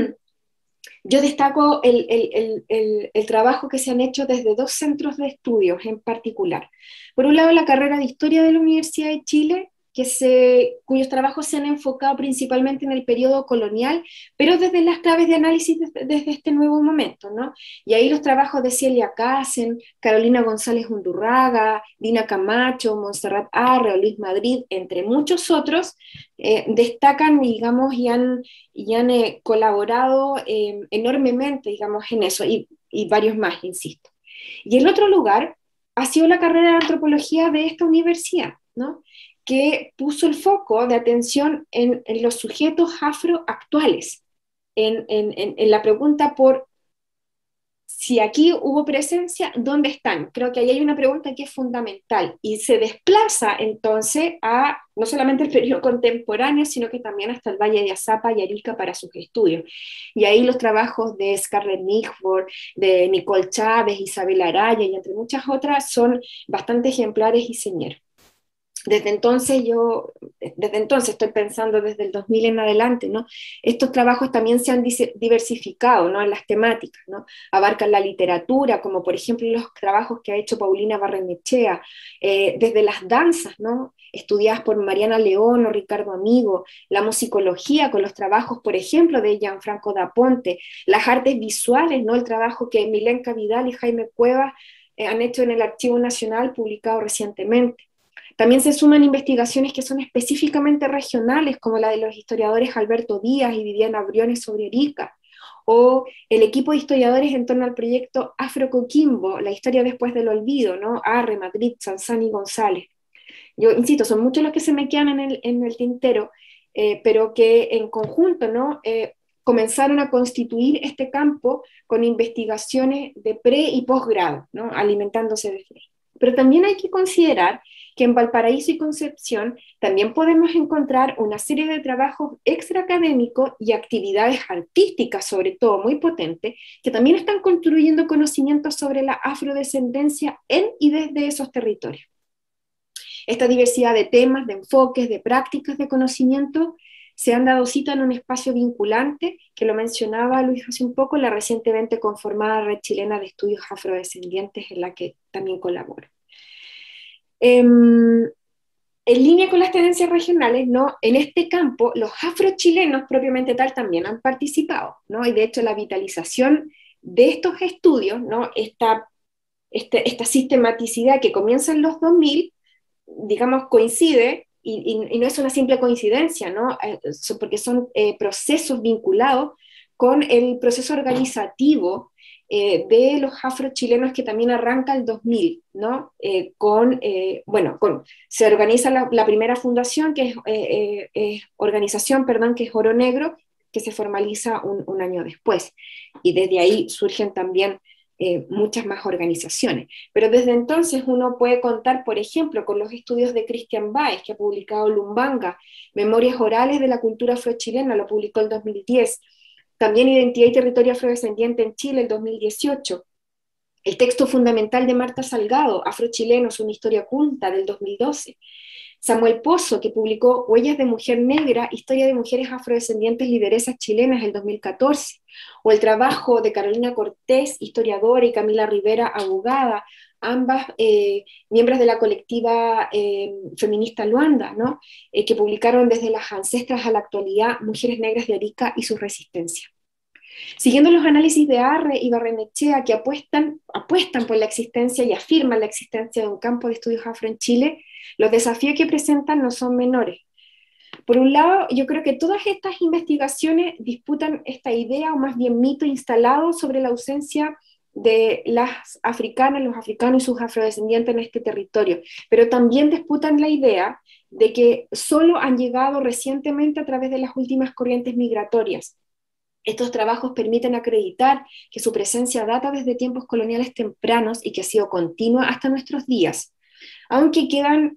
yo destaco el, el, el, el, el trabajo que se han hecho desde dos centros de estudios en particular. Por un lado, la carrera de Historia de la Universidad de Chile, que se, cuyos trabajos se han enfocado principalmente en el periodo colonial, pero desde las claves de análisis desde, desde este nuevo momento, ¿no? Y ahí los trabajos de Celia Casen, Carolina González Undurraga, Dina Camacho, Montserrat Arre, Luis Madrid, entre muchos otros, eh, destacan, digamos, y han, y han eh, colaborado eh, enormemente, digamos, en eso, y, y varios más, insisto. Y el otro lugar ha sido la carrera de antropología de esta universidad, ¿no? Que puso el foco de atención en, en los sujetos afroactuales, en, en, en, en la pregunta por si aquí hubo presencia, ¿dónde están? Creo que ahí hay una pregunta que es fundamental y se desplaza entonces a no solamente el periodo contemporáneo, sino que también hasta el Valle de Azapa y Arica para sus estudios. Y ahí los trabajos de Scarlett Nickford, de Nicole Chávez, Isabel Araya y entre muchas otras son bastante ejemplares y señeros. Desde entonces yo, desde entonces estoy pensando desde el dos mil en adelante, ¿no? Estos trabajos también se han diversificado, ¿no? En las temáticas, ¿no? Abarcan la literatura, como por ejemplo los trabajos que ha hecho Paulina Barrenechea, eh, desde las danzas, ¿no? Estudiadas por Mariana León o Ricardo Amigo, la musicología con los trabajos, por ejemplo, de Gianfranco da Ponte, las artes visuales, ¿no? El trabajo que Milenka Vidal y Jaime Cuevas eh, han hecho en el Archivo Nacional, publicado recientemente. También se suman investigaciones que son específicamente regionales, como la de los historiadores Alberto Díaz y Viviana Briones sobre Arica, o el equipo de historiadores en torno al proyecto Afro Coquimbo, la historia después del olvido, ¿no? Arre, Madrid, Sanzani y González. Yo insisto, son muchos los que se me quedan en el, en el tintero, eh, pero que en conjunto, ¿no? Eh, comenzaron a constituir este campo con investigaciones de pre y posgrado, ¿no? Alimentándose de fe. Pero también hay que considerar que en Valparaíso y Concepción también podemos encontrar una serie de trabajos extraacadémicos y actividades artísticas, sobre todo muy potentes, que también están construyendo conocimientos sobre la afrodescendencia en y desde esos territorios. Esta diversidad de temas, de enfoques, de prácticas de conocimiento se han dado cita en un espacio vinculante, que lo mencionaba Luis hace un poco, la recientemente conformada Red Chilena de Estudios Afrodescendientes, en la que también colaboro. Eh, en línea con las tendencias regionales, ¿no? En este campo, los afrochilenos propiamente tal también han participado, ¿no? Y de hecho la vitalización de estos estudios, ¿no? Esta, este, esta sistematicidad que comienza en los dos mil, digamos, coincide, y, y, y no es una simple coincidencia, ¿no? Eh, porque son eh, procesos vinculados con el proceso organizativo eh, de los afrochilenos que también arranca el dos mil, ¿no? Eh, con, eh, bueno, con, se organiza la, la primera fundación, que es eh, eh, organización, perdón, que es Oro Negro, que se formaliza un, un año después. Y desde ahí surgen también eh, muchas más organizaciones. Pero desde entonces uno puede contar, por ejemplo, con los estudios de Cristian Báez, que ha publicado Lumbanga, Memorias Orales de la Cultura Afrochilena, lo publicó en dos mil diez, también Identidad y Territorio Afrodescendiente en Chile, el dos mil dieciocho, el texto fundamental de Marta Salgado, Afrochilenos, una historia oculta, del dos mil doce, Samuel Pozo, que publicó Huellas de Mujer Negra, Historia de Mujeres Afrodescendientes Lideresas Chilenas, el dos mil catorce, o el trabajo de Carolina Cortés, historiadora, y Camila Rivera, abogada, ambas eh, miembros de la colectiva eh, feminista Luanda, ¿no? Eh, que publicaron Desde las ancestras a la actualidad, Mujeres Negras de Arica y su resistencia. Siguiendo los análisis de Arre y Barrenechea, que apuestan, apuestan por la existencia y afirman la existencia de un campo de estudios afro en Chile, los desafíos que presentan no son menores. Por un lado, yo creo que todas estas investigaciones disputan esta idea, o más bien mito instalado sobre la ausencia de las africanas, los africanos y sus afrodescendientes en este territorio, pero también disputan la idea de que solo han llegado recientemente a través de las últimas corrientes migratorias. Estos trabajos permiten acreditar que su presencia data desde tiempos coloniales tempranos y que ha sido continua hasta nuestros días, aunque quedan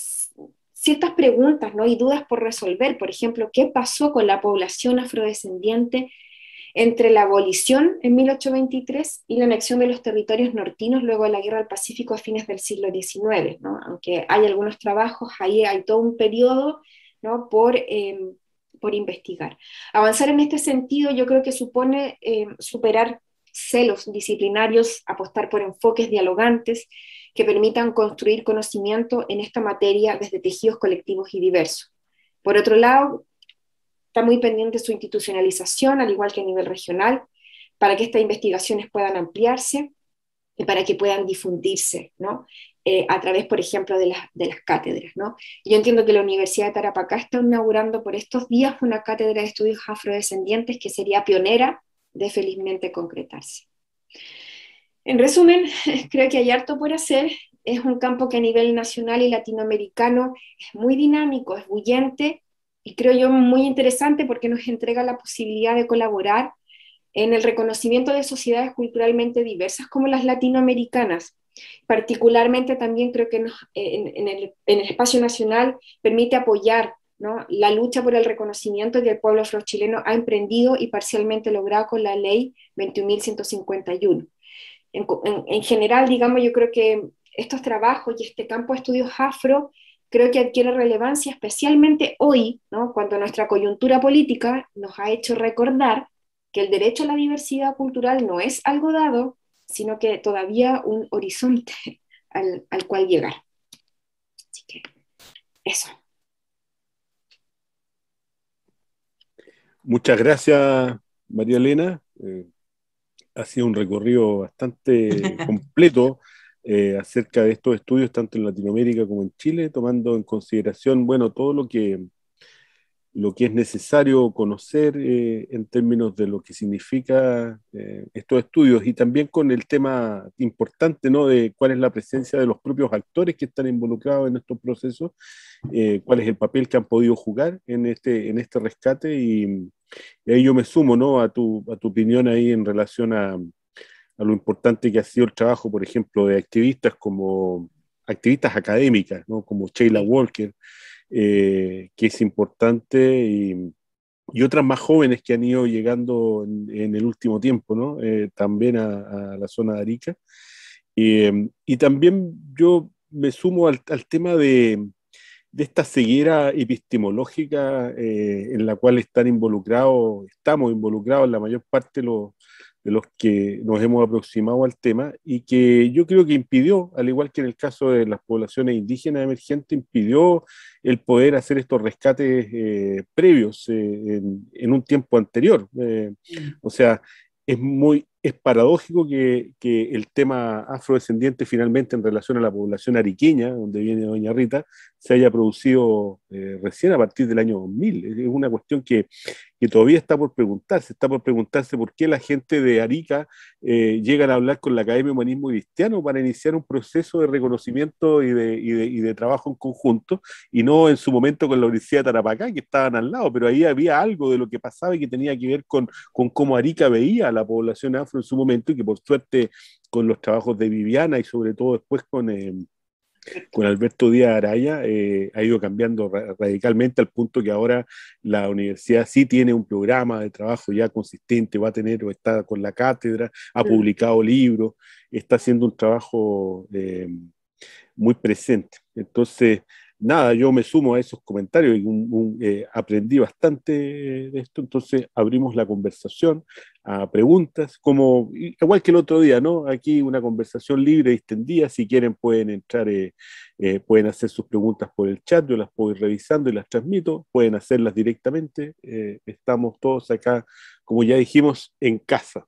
ciertas preguntas, ¿no? Y dudas por resolver. Por ejemplo, ¿qué pasó con la población afrodescendiente entre la abolición en mil ochocientos veintitrés y la anexión de los territorios nortinos luego de la Guerra del Pacífico a fines del siglo diecinueve, ¿no? Aunque hay algunos trabajos, ahí hay todo un periodo, ¿no? por, eh, por investigar. Avanzar en este sentido yo creo que supone eh, superar celos disciplinarios, apostar por enfoques dialogantes que permitan construir conocimiento en esta materia desde tejidos colectivos y diversos. Por otro lado, está muy pendiente su institucionalización, al igual que a nivel regional, para que estas investigaciones puedan ampliarse y para que puedan difundirse, ¿no? Eh, a través, por ejemplo, de las, de las cátedras, ¿no? Yo entiendo que la Universidad de Tarapacá está inaugurando por estos días una cátedra de estudios afrodescendientes que sería pionera de felizmente concretarse. En resumen, creo que hay harto por hacer. Es un campo que a nivel nacional y latinoamericano es muy dinámico, es bullente, y creo yo muy interesante porque nos entrega la posibilidad de colaborar en el reconocimiento de sociedades culturalmente diversas como las latinoamericanas. Particularmente también creo que nos, en, en, el, en el espacio nacional permite apoyar, ¿no? la lucha por el reconocimiento que el pueblo afrochileno ha emprendido y parcialmente logrado con la ley veintiún mil ciento cincuenta y uno. En, en, en general, digamos, yo creo que estos trabajos y este campo de estudios afro creo que adquiere relevancia especialmente hoy, ¿no? cuando nuestra coyuntura política nos ha hecho recordar que el derecho a la diversidad cultural no es algo dado, sino que todavía un horizonte al, al cual llegar. Así que eso. Muchas gracias, María Elena. Eh, ha sido un recorrido bastante completo eh, acerca de estos estudios, tanto en Latinoamérica como en Chile, tomando en consideración, bueno, todo lo que, lo que es necesario conocer eh, en términos de lo que significa eh, estos estudios, y también con el tema importante, ¿no? de cuál es la presencia de los propios actores que están involucrados en estos procesos, eh, cuál es el papel que han podido jugar en este, en este rescate, y, y ahí yo me sumo, ¿no? a, tu, a tu opinión ahí en relación a, a lo importante que ha sido el trabajo, por ejemplo, de activistas como activistas académicas, ¿no? como Sheila Walker, eh, que es importante, y, y otras más jóvenes que han ido llegando en, en el último tiempo, ¿no? eh, también a, a, la zona de Arica. Eh, y también yo me sumo al, al tema de, de esta ceguera epistemológica eh, en la cual están involucrados, estamos involucrados la mayor parte de los, de los que nos hemos aproximado al tema, y que yo creo que impidió, al igual que en el caso de las poblaciones indígenas emergentes, impidió el poder hacer estos rescates eh, previos eh, en, en un tiempo anterior. Eh, o sea, es muy es paradójico que, que el tema afrodescendiente finalmente en relación a la población ariqueña, donde viene doña Rita, se haya producido eh, recién a partir del año dos mil. Es una cuestión que, que todavía está por preguntarse, está por preguntarse por qué la gente de Arica eh, llegan a hablar con la Academia de Humanismo Cristiano para iniciar un proceso de reconocimiento y de, y, de, y de trabajo en conjunto, y no en su momento con la Universidad de Tarapacá, que estaban al lado, pero ahí había algo de lo que pasaba y que tenía que ver con, con cómo Arica veía a la población afro afro en su momento y que por suerte con los trabajos de Viviana y sobre todo después con, eh, con Alberto Díaz Araya eh, ha ido cambiando ra radicalmente al punto que ahora la universidad sí tiene un programa de trabajo ya consistente, va a tener o está con la cátedra, ha publicado libros, está haciendo un trabajo eh, muy presente. Entonces, nada, yo me sumo a esos comentarios y un, un, eh, aprendí bastante de esto, entonces abrimos la conversación a preguntas, como igual que el otro día, ¿no? Aquí una conversación libre y extendida, si quieren pueden entrar, eh, eh, pueden hacer sus preguntas por el chat, yo las puedo ir revisando y las transmito, pueden hacerlas directamente, eh, estamos todos acá, como ya dijimos, en casa.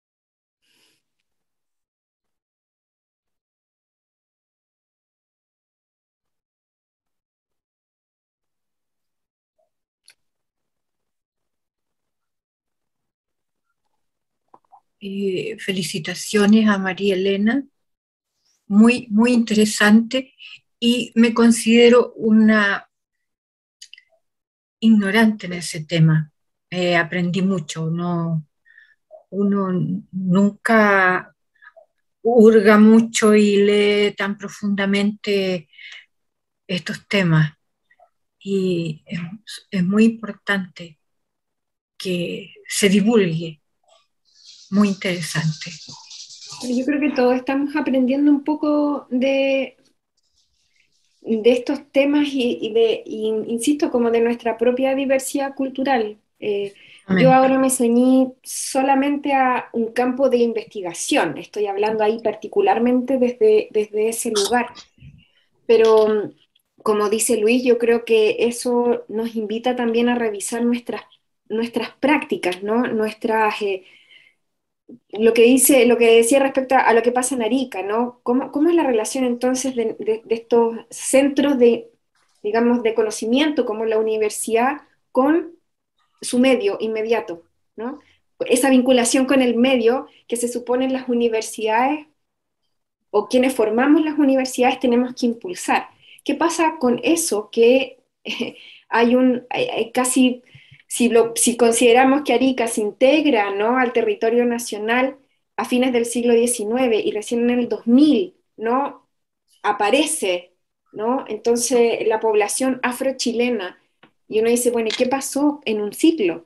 Eh, felicitaciones a María Elena, muy, muy interesante, y me considero una ignorante en ese tema. Eh, aprendí mucho, no, uno nunca hurga mucho y lee tan profundamente estos temas, y es, es muy importante que se divulgue, muy interesante. Yo creo que todos estamos aprendiendo un poco de, de estos temas y, y de, y, insisto, como de nuestra propia diversidad cultural. Eh, yo ahora me ceñí solamente a un campo de investigación, estoy hablando ahí particularmente desde, desde ese lugar, pero como dice Luis, yo creo que eso nos invita también a revisar nuestras, nuestras prácticas, ¿no? Nuestras... Eh, lo que dice, lo que decía respecto a, a lo que pasa en Arica, ¿no? ¿Cómo, cómo es la relación entonces de, de, de estos centros de, digamos, de conocimiento como la universidad con su medio inmediato, ¿no? Esa vinculación con el medio que se supone en las universidades o quienes formamos las universidades tenemos que impulsar. ¿Qué pasa con eso? Que eh, hay un, hay, hay casi, si, lo, si consideramos que Arica se integra, ¿no?, al territorio nacional a fines del siglo diecinueve y recién en el dos mil, ¿no?, aparece, ¿no?, entonces la población afrochilena, y uno dice, bueno, ¿y qué pasó en un siglo?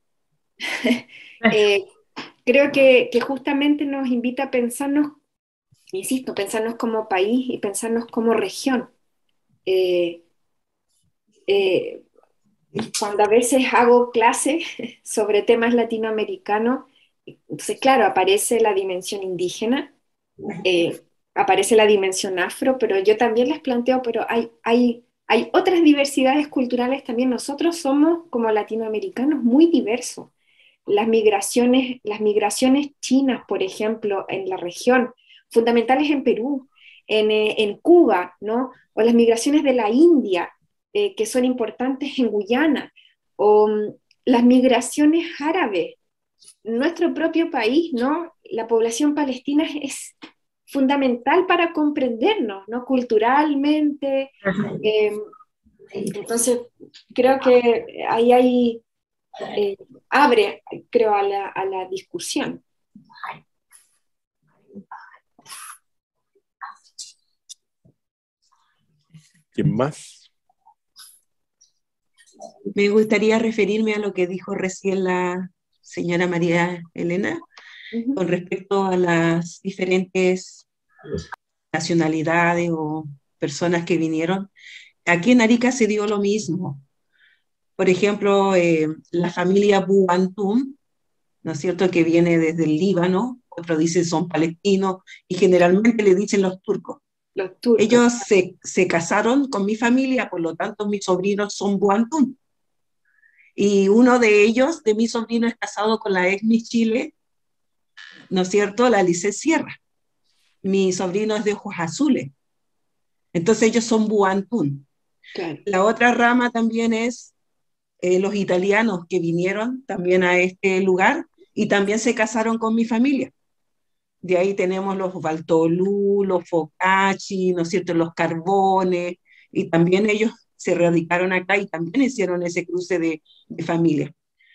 eh, creo que, que justamente nos invita a pensarnos, insisto, pensarnos como país y pensarnos como región. Eh, eh, cuando a veces hago clases sobre temas latinoamericanos, entonces claro, aparece la dimensión indígena, eh, aparece la dimensión afro, pero yo también les planteo, pero hay, hay, hay otras diversidades culturales también. Nosotros somos como latinoamericanos muy diversos. Las migraciones, las migraciones chinas, por ejemplo, en la región, fundamentales en Perú, en, eh, en Cuba, ¿no? O las migraciones de la India, eh, que son importantes en Guyana, o um, las migraciones árabes. Nuestro propio país, ¿no? La población palestina es fundamental para comprendernos, ¿no? Culturalmente. Eh, entonces, creo que ahí hay eh, abre, creo, a la, a la discusión. ¿Quién más? Me gustaría referirme a lo que dijo recién la señora María Elena uh-huh. con respecto a las diferentes nacionalidades o personas que vinieron. Aquí en Arica se dio lo mismo. Por ejemplo, eh, la familia Buantum, ¿no es cierto?, que viene desde el Líbano, otros dicen son palestinos, y generalmente le dicen los turcos. Los turcos. Ellos se, se casaron con mi familia, por lo tanto mis sobrinos son Buantum. Y uno de ellos, de mis sobrinos, es casado con la ex Miss Chile, ¿no es cierto?, la Lice Sierra. Mi sobrino es de ojos azules. Entonces ellos son Buantum. Claro. La otra rama también es eh, los italianos que vinieron también a este lugar y también se casaron con mi familia. De ahí tenemos los Valtolú, los Focacci, ¿no es cierto?, los Carbones, y también ellos se radicaron acá y también hicieron ese cruce de, de familia.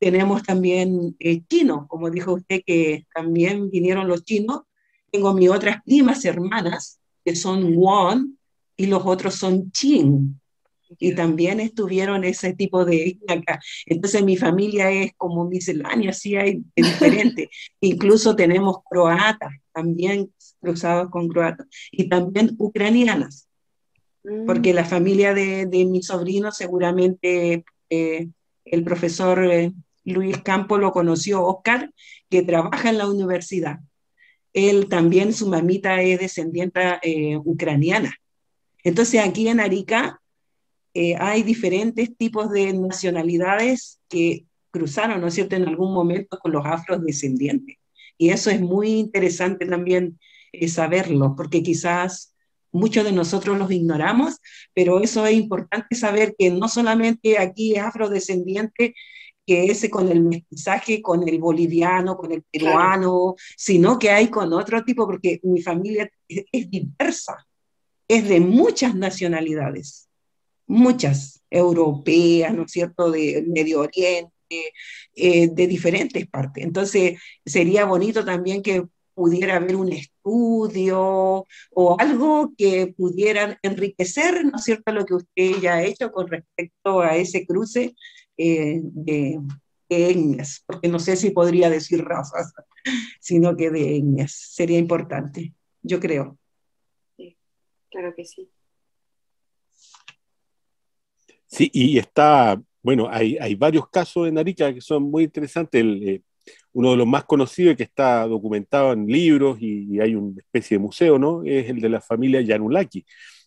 tenemos también eh, chinos, como dijo usted, que también vinieron los chinos. Tengo mis otras primas hermanas, que son Won, y los otros son Chin, y también estuvieron ese tipo de acá. Entonces mi familia es como miscelánea, sí hay de diferente. Incluso tenemos croatas, también cruzados con croatas, y también ucranianas, porque la familia de, de mi sobrino seguramente eh, el profesor eh, Luis Campo lo conoció, Oscar, que trabaja en la universidad. Él también, su mamita es descendiente eh, ucraniana. Entonces aquí en Arica eh, hay diferentes tipos de nacionalidades que cruzaron, ¿no es cierto?, en algún momento con los afrodescendientes. Y eso es muy interesante también eh, saberlo, porque quizás muchos de nosotros los ignoramos, pero eso es importante saber que no solamente aquí es afrodescendiente, que ese con el mestizaje, con el boliviano, con el peruano, claro, sino que hay con otro tipo, porque mi familia es, es diversa, es de muchas nacionalidades, muchas, europeas, ¿no es cierto?, de Medio Oriente, eh, de diferentes partes. Entonces, sería bonito también que pudiera haber un estudio o algo que pudiera enriquecer, ¿no es cierto?, lo que usted ya ha hecho con respecto a ese cruce eh, de, de etnias, porque no sé si podría decir razas, sino que de etnias. Sería importante, yo creo. Sí, claro que sí. Sí, y está, bueno, hay, hay varios casos en Arica que son muy interesantes. El, eh, uno de los más conocidos y que está documentado en libros y, y hay una especie de museo, ¿no? Es el de la familia Yanulaki.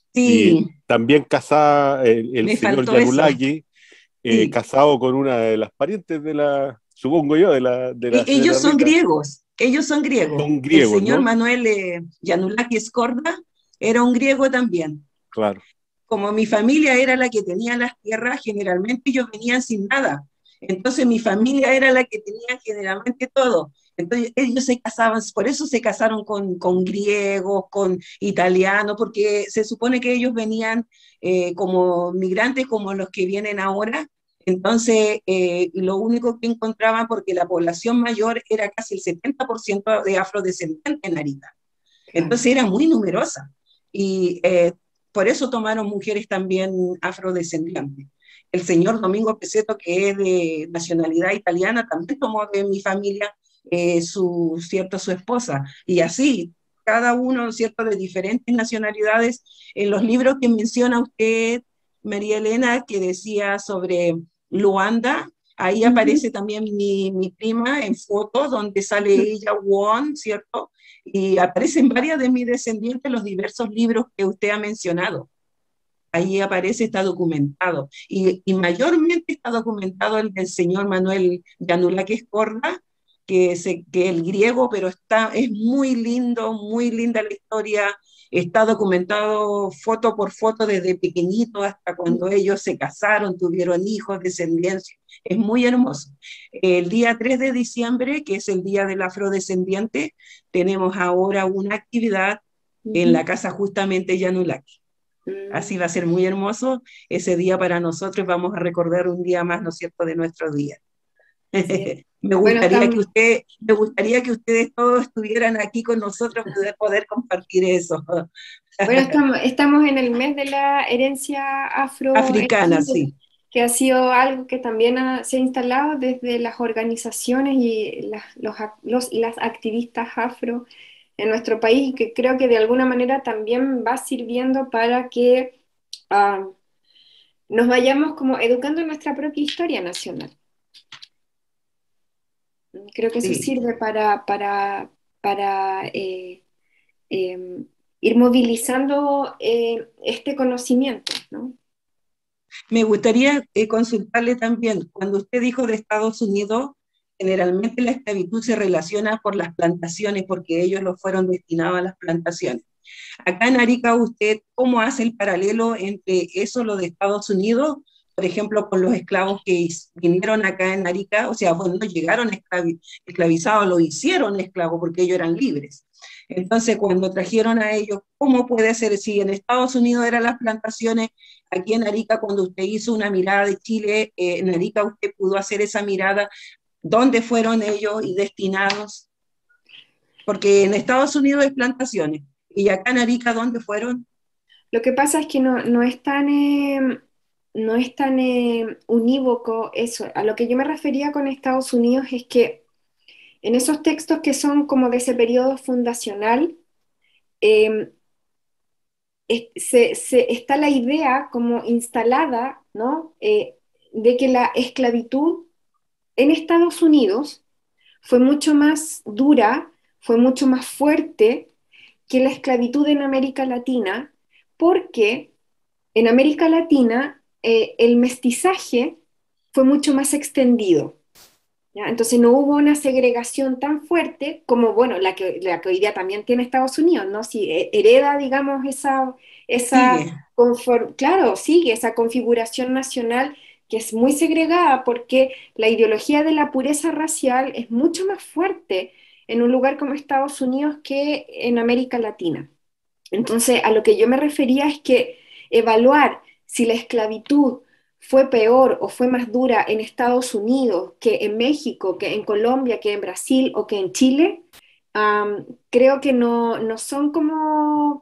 Y Sí, también casada, el, el me señor faltó eso. Yanulaki, eh, Sí. casado con una de las parientes de la, supongo yo, de la, de la E- señora ellos son Rita. griegos, ellos son griegos. Son El griegos, señor ¿no? Manuel eh, Yanulaki Skorda era un griego también. Claro. Como mi familia era la que tenía las tierras, generalmente ellos venían sin nada. Entonces mi familia era la que tenía generalmente todo. Entonces ellos se casaban, por eso se casaron con, con griegos, con italianos, porque se supone que ellos venían eh, como migrantes como los que vienen ahora. Entonces eh, lo único que encontraban, porque la población mayor era casi el setenta por ciento de afrodescendientes en Arica. Entonces era muy numerosa. Y eh, por eso tomaron mujeres también afrodescendientes. El señor Domingo Peseto, que es de nacionalidad italiana, también tomó de mi familia eh, su, cierto, su esposa. Y así, cada uno, cierto, de diferentes nacionalidades. En los libros que menciona usted, María Elena, que decía sobre Luanda, ahí Uh-huh. aparece también mi, mi prima en fotos, donde sale ella, Won, ¿cierto? Y aparecen varias de mis descendientes en los diversos libros que usted ha mencionado. Ahí aparece, está documentado. Y, y mayormente está documentado el del señor Manuel Yanulaki Skorda, que es que el griego, pero está, es muy lindo, muy linda la historia. Está documentado foto por foto desde pequeñito hasta cuando ellos se casaron, tuvieron hijos, descendencia. Es muy hermoso. El día tres de diciembre, que es el Día del Afrodescendiente, tenemos ahora una actividad uh-huh. en la casa justamente Yanulaki. Uh-huh. Así va a ser muy hermoso ese día para nosotros. Vamos a recordar un día más, ¿no es cierto?, de nuestro día. Sí. me, gustaría bueno, que usted, me gustaría que ustedes todos estuvieran aquí con nosotros para poder compartir eso. Bueno, estamos, estamos en el mes de la herencia afro africana, sí. Que ha sido algo que también ha, se ha instalado desde las organizaciones y las, los, los, las activistas afro en nuestro país, y que creo que de alguna manera también va sirviendo para que uh, nos vayamos como educando en nuestra propia historia nacional. Creo que eso sí. sirve para, para, para eh, eh, ir movilizando eh, este conocimiento, ¿no? Me gustaría eh, consultarle también, cuando usted dijo de Estados Unidos, generalmente la esclavitud se relaciona por las plantaciones, porque ellos lo fueron destinados a las plantaciones. Acá en Arica, ¿usted cómo hace el paralelo entre eso, lo de Estados Unidos, por ejemplo, con los esclavos que vinieron acá en Arica, o sea, bueno, no llegaron esclavi esclavizados, lo hicieron esclavos porque ellos eran libres. Entonces, cuando trajeron a ellos, ¿cómo puede ser si en Estados Unidos eran las plantaciones? Aquí en Arica, cuando usted hizo una mirada de Chile, eh, en Arica usted pudo hacer esa mirada, ¿dónde fueron ellos y destinados? Porque en Estados Unidos hay plantaciones, y acá en Arica, ¿dónde fueron? Lo que pasa es que no, no es tan, eh, no es tan eh, unívoco eso. A lo que yo me refería con Estados Unidos es que en esos textos que son como de ese periodo fundacional, eh, es- se, se- está la idea como instalada, ¿no? Eh, de que la esclavitud en Estados Unidos fue mucho más dura, fue mucho más fuerte que la esclavitud en América Latina, porque en América Latina eh, el mestizaje fue mucho más extendido. ¿Ya? Entonces no hubo una segregación tan fuerte como, bueno, la que, la que hoy día también tiene Estados Unidos, ¿no? Si eh, hereda, digamos, esa, esa Sigue. confor- claro, sigue esa configuración nacional que es muy segregada porque la ideología de la pureza racial es mucho más fuerte en un lugar como Estados Unidos que en América Latina. Entonces, a lo que yo me refería es que evaluar si la esclavitud fue peor o fue más dura en Estados Unidos que en México, que en Colombia, que en Brasil o que en Chile, um, creo que no, no son como,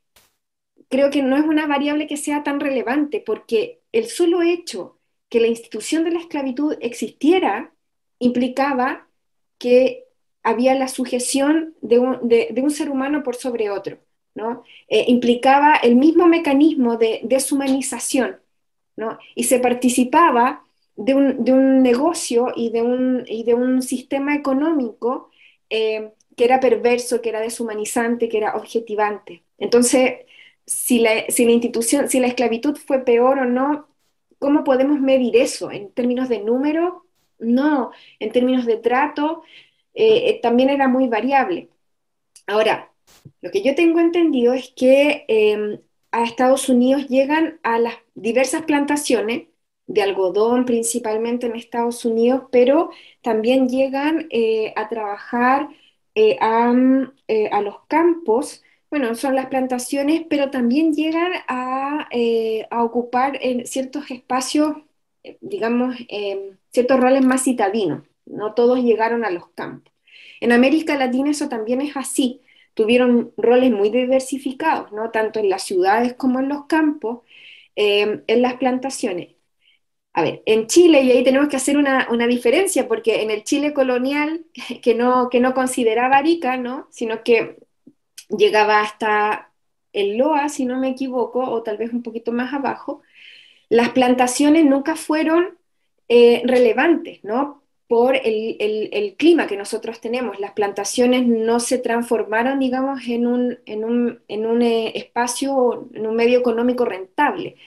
creo que no es una variable que sea tan relevante, porque el solo hecho que la institución de la esclavitud existiera implicaba que había la sujeción de un, de, de un ser humano por sobre otro, ¿no? Eh, implicaba el mismo mecanismo de deshumanización, ¿no? Y se participaba de un, de un negocio y de un, y de un sistema económico eh, que era perverso, que era deshumanizante, que era objetivante. Entonces, si la, si la institución, si la esclavitud fue peor o no, ¿cómo podemos medir eso? ¿En términos de número? No. En términos de trato, eh, eh, también era muy variable. Ahora, lo que yo tengo entendido es que eh, a Estados Unidos llegan a las diversas plantaciones de algodón principalmente en Estados Unidos, pero también llegan eh, a trabajar eh, a, eh, a los campos. Bueno, son las plantaciones, pero también llegan a, eh, a ocupar en ciertos espacios, eh, digamos, eh, ciertos roles más citadinos. No todos llegaron a los campos. En América Latina eso también es así. Tuvieron roles muy diversificados, ¿no? Tanto en las ciudades como en los campos, eh, en las plantaciones. A ver, en Chile, y ahí tenemos que hacer una, una diferencia, porque en el Chile colonial, que no, que no consideraba Arica, ¿no? Sino que llegaba hasta el Loa, si no me equivoco, o tal vez un poquito más abajo, las plantaciones nunca fueron eh, relevantes, ¿no? Por el, el, el, clima que nosotros tenemos. Las plantaciones no se transformaron, digamos, en un, en un, en un eh, espacio, en un medio económico rentable.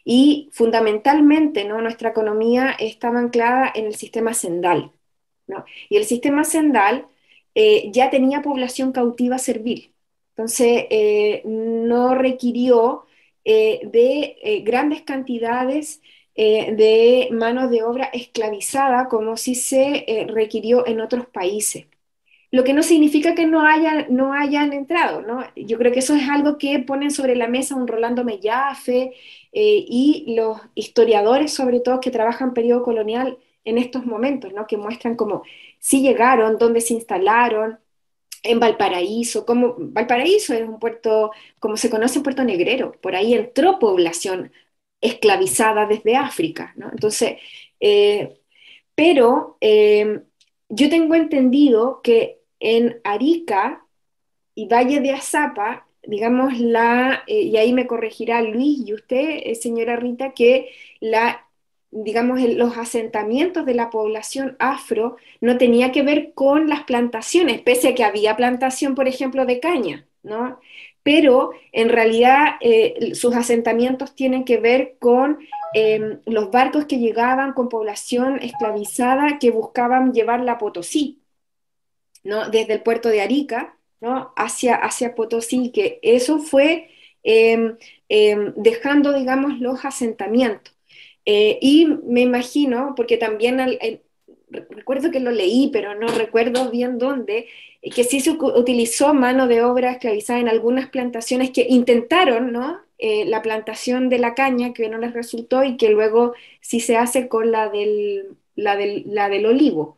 Y fundamentalmente, ¿no? Nuestra economía estaba anclada en el sistema sendal, ¿no? Y el sistema sendal eh, ya tenía población cautiva servil. Entonces, eh, no requirió eh, de eh, grandes cantidades eh, de mano de obra esclavizada como si se eh, requirió en otros países. Lo que no significa que no hayan, no hayan entrado, ¿no? Yo creo que eso es algo que ponen sobre la mesa un Rolando Mellafe eh, y los historiadores, sobre todo, que trabajan periodo colonial en estos momentos, ¿no? Que muestran cómo sí llegaron, dónde se instalaron, en Valparaíso, como Valparaíso es un puerto, como se conoce en Puerto Negrero, por ahí entró población esclavizada desde África, ¿no? Entonces, eh, pero eh, yo tengo entendido que en Arica y Valle de Azapa, digamos, la, eh, y ahí me corregirá Luis y usted, eh, señora Rita, que la, digamos, el- los asentamientos de la población afro no tenía que ver con las plantaciones, pese a que había plantación, por ejemplo, de caña, ¿no? Pero en realidad eh, sus asentamientos tienen que ver con eh, los barcos que llegaban con población esclavizada que buscaban llevarla a Potosí, ¿no? Desde el puerto de Arica, ¿no? hacia, hacia Potosí, que eso fue eh, eh, dejando, digamos, los asentamientos. Eh, y me imagino, porque también al- el- recuerdo que lo leí, pero no recuerdo bien dónde, eh, que sí se u- utilizó mano de obra esclavizada en algunas plantaciones que intentaron, ¿no? Eh, la plantación de la caña, que no les resultó, y que luego sí se hace con la del, la del, la del olivo.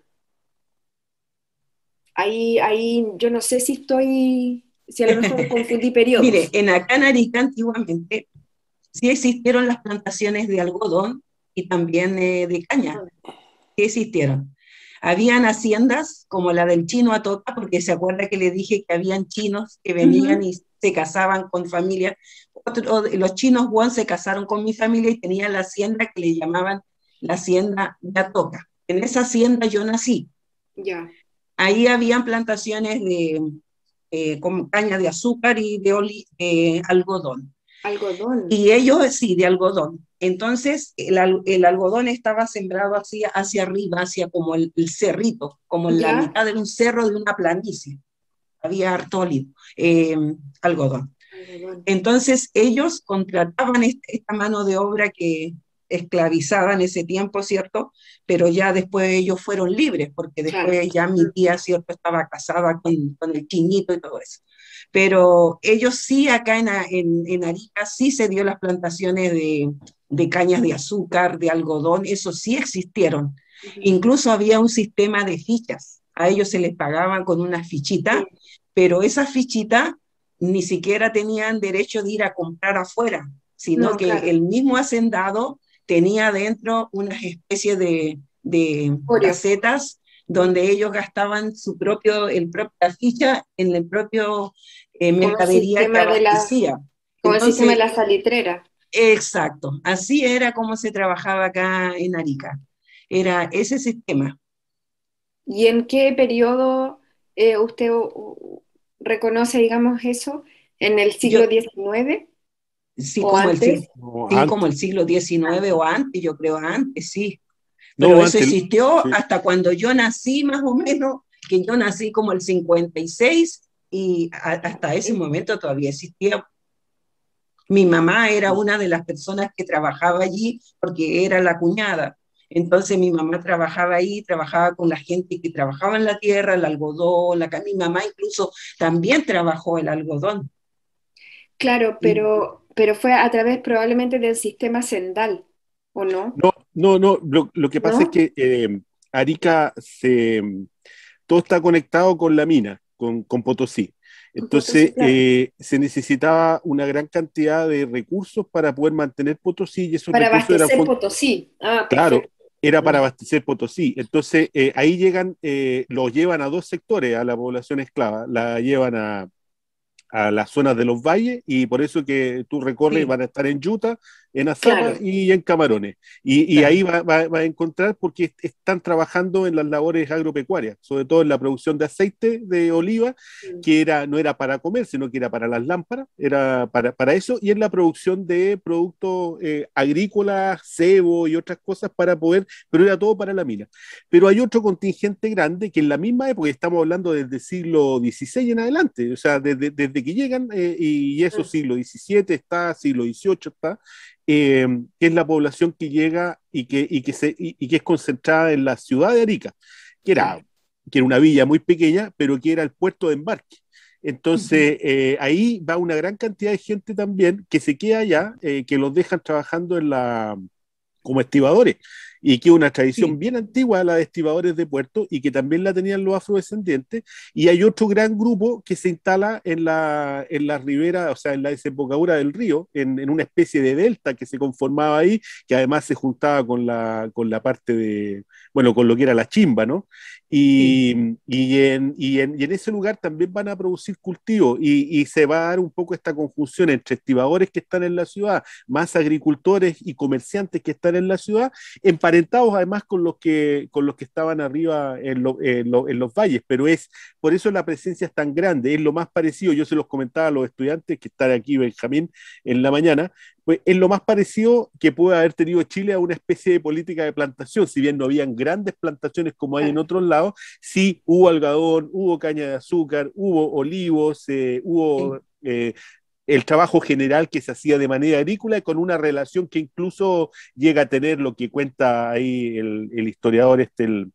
Ahí, ahí yo no sé si estoy, si a lo mejor confundí Mire, periodos. en acá en Arica antiguamente sí existieron las plantaciones de algodón y también eh, de caña, sí existieron. Habían haciendas como la del chino Atoca, porque se acuerda que le dije que habían chinos que venían Ujú. y se casaban con familias. Otro- los chinos Guan se casaron con mi familia y tenían la hacienda que le llamaban la hacienda de Atoca. En esa hacienda yo nací. Ya, Ahí habían plantaciones de eh, con caña de azúcar y de, oli- de algodón. algodón. Y ellos, sí, de algodón. Entonces, el, al- el algodón estaba sembrado hacia, hacia arriba, hacia como el, el cerrito, como en la Ya, mitad de un cerro de una planicie. Había harto olivo, eh, algodón. algodón. Entonces, ellos contrataban est- esta mano de obra que esclavizaba en ese tiempo, ¿cierto? Pero ya después ellos fueron libres, porque Claro. después ya mi tía, ¿cierto? Estaba casada con, con el chinito y todo eso. Pero ellos sí, acá en, A- en, en Arica, sí se dio las plantaciones de, de cañas de azúcar, de algodón, eso sí existieron. Ujú. Incluso había un sistema de fichas. A ellos se les pagaban con una fichita, Sí. pero esa fichita ni siquiera tenían derecho de ir a comprar afuera, sino No, que claro. el mismo hacendado tenía dentro unas especies de, de Oreo. casetas Mm. donde ellos gastaban su propio, el propia ficha en el propio eh, Como el mercadería que sistema de la, abastecía. como el sistema de Entonces, la salitrera. exacto, así era como se trabajaba acá en Arica. Era ese sistema. ¿Y en qué periodo eh, usted u- u- reconoce, digamos, eso? ¿En el Yo, siglo diecinueve sí, o como el, antes? sig- No, sí, como antes. el siglo diecinueve Antes. o antes, yo creo antes, sí. Pero No, eso antes. existió Sí. hasta cuando yo nací, más o menos, que yo nací como el cincuenta y seis y a- hasta ese momento todavía existía. Mi mamá era una de las personas que trabajaba allí porque era la cuñada. Entonces mi mamá trabajaba ahí, trabajaba con la gente que trabajaba en la tierra, el algodón, la, ca- mi mamá incluso también trabajó el algodón. Claro, Y pero, pero fue a través probablemente del sistema sendal, ¿o no? No, no, no. Lo, lo que pasa es ¿No? que eh, Arica se, todo está conectado con la mina, con, con Potosí. Un Potosí, Entonces, claro. eh, se necesitaba una gran cantidad de recursos para poder mantener Potosí y esos Para recursos eran, abastecer fun- Potosí. Ah, claro, perfecto. era para Mm. abastecer Potosí. Entonces, eh, ahí llegan, eh, los llevan a dos sectores, a la población esclava. La llevan a, a las zonas de los valles y por eso que tú recorres sí, van a estar en Yuta, en Azapa Claro, y en Camarones. Y, y claro. ahí va, va, va, a encontrar porque est están trabajando en las labores agropecuarias, sobre todo en la producción de aceite de oliva, mm, que era, no era para comer, sino que era para las lámparas, era para, para eso, y en la producción de productos eh, agrícolas, cebo y otras cosas para poder, pero era todo para la mina. Pero hay otro contingente grande que en la misma época, estamos hablando desde el siglo dieciséis en adelante, o sea, desde, desde que llegan, eh, y eso mm, siglo diecisiete está, siglo dieciocho está, eh, que es la población que llega y que, y que, se, y, y que es concentrada en la ciudad de Arica, que claro. era, que era una villa muy pequeña, pero que era el puerto de embarque. Ujú. Entonces, eh, ahí va una gran cantidad de gente también que se queda allá, eh, que los dejan trabajando en la, como estibadores, y que es una tradición Sí, bien antigua, la de estibadores de puerto, y que también la tenían los afrodescendientes, y hay otro gran grupo que se instala en la, en la ribera, o sea, en la desembocadura del río, en, en una especie de delta que se conformaba ahí, que además se juntaba con la, con la parte de, bueno, con lo que era la chimba, ¿no? sí. Y, y, en, y, en, y en ese lugar también van a producir cultivos y, y se va a dar un poco esta conjunción entre estibadores que están en la ciudad, más agricultores y comerciantes que están en la ciudad, emparentados además con los que, con los que estaban arriba en, lo, en, lo, en los valles, pero es por eso la presencia es tan grande, es lo más parecido, yo se los comentaba a los estudiantes que están aquí, Benjamín, en la mañana, pues es lo más parecido que puede haber tenido Chile a una especie de política de plantación, si bien no habían grandes plantaciones como hay en Claro. otros lados, sí hubo algodón, hubo caña de azúcar, hubo olivos, eh, Sí. hubo eh, el trabajo general que se hacía de manera agrícola, con una relación que incluso llega a tener lo que cuenta ahí el, el historiador, este, el,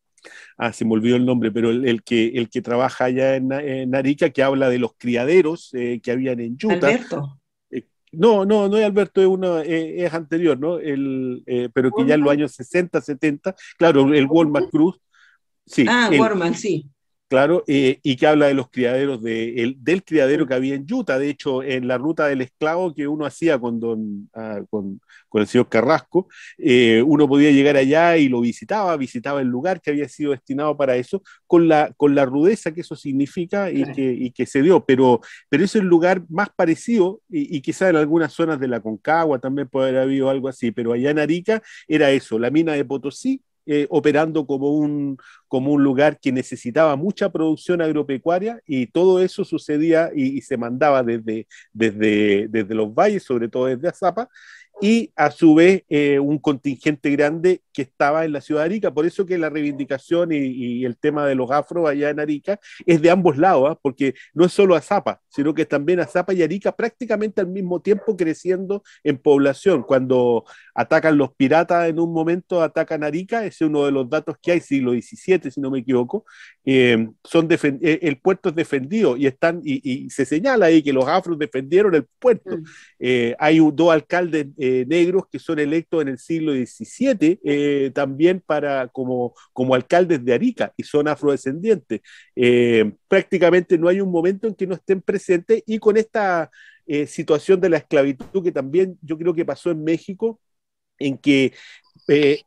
ah, se me olvidó el nombre, pero el, el que, el que trabaja allá en, en Arica, que habla de los criaderos eh, que habían en Utah. Alberto. Eh, no, no, no es Alberto, es, una, eh, es anterior, ¿no? El, eh, pero que ya en los años sesenta, setenta, claro, el Walmart Cruz, sí, Ah, él, Warman, sí. claro, eh, y que habla de los criaderos, de, el, del criadero que había en Utah. De hecho, en la ruta del esclavo que uno hacía con, don, ah, con, con el señor Carrasco, eh, uno podía llegar allá y lo visitaba, visitaba el lugar que había sido destinado para eso, con la, con la rudeza que eso significa y, Claro. que, y que se dio. Pero, pero es el lugar más parecido, y, y quizá en algunas zonas de la Concagua también puede haber habido algo así, pero allá en Arica era eso, la mina de Potosí, eh, operando como un, como un lugar que necesitaba mucha producción agropecuaria, y todo eso sucedía y, y se mandaba desde, desde, desde los valles, sobre todo desde Azapa, y a su vez eh, un contingente grande que estaba en la ciudad de Arica. Por eso que la reivindicación y, y el tema de los afros allá en Arica es de ambos lados, ¿eh? Porque no es solo Azapa, sino que también Azapa y Arica prácticamente al mismo tiempo creciendo en población. Cuando atacan los piratas en un momento, atacan Arica, ese es uno de los datos que hay, siglo diecisiete, si no me equivoco, eh, son eh, el puerto es defendido, y, están, y, y se señala ahí que los afros defendieron el puerto. Mm. Eh, hay un, dos alcaldes eh, negros que son electos en el siglo diecisiete eh, también para, como, como alcaldes de Arica, y son afrodescendientes. Eh, prácticamente no hay un momento en que no estén presentes, y con esta eh, situación de la esclavitud que también yo creo que pasó en México, en que eh,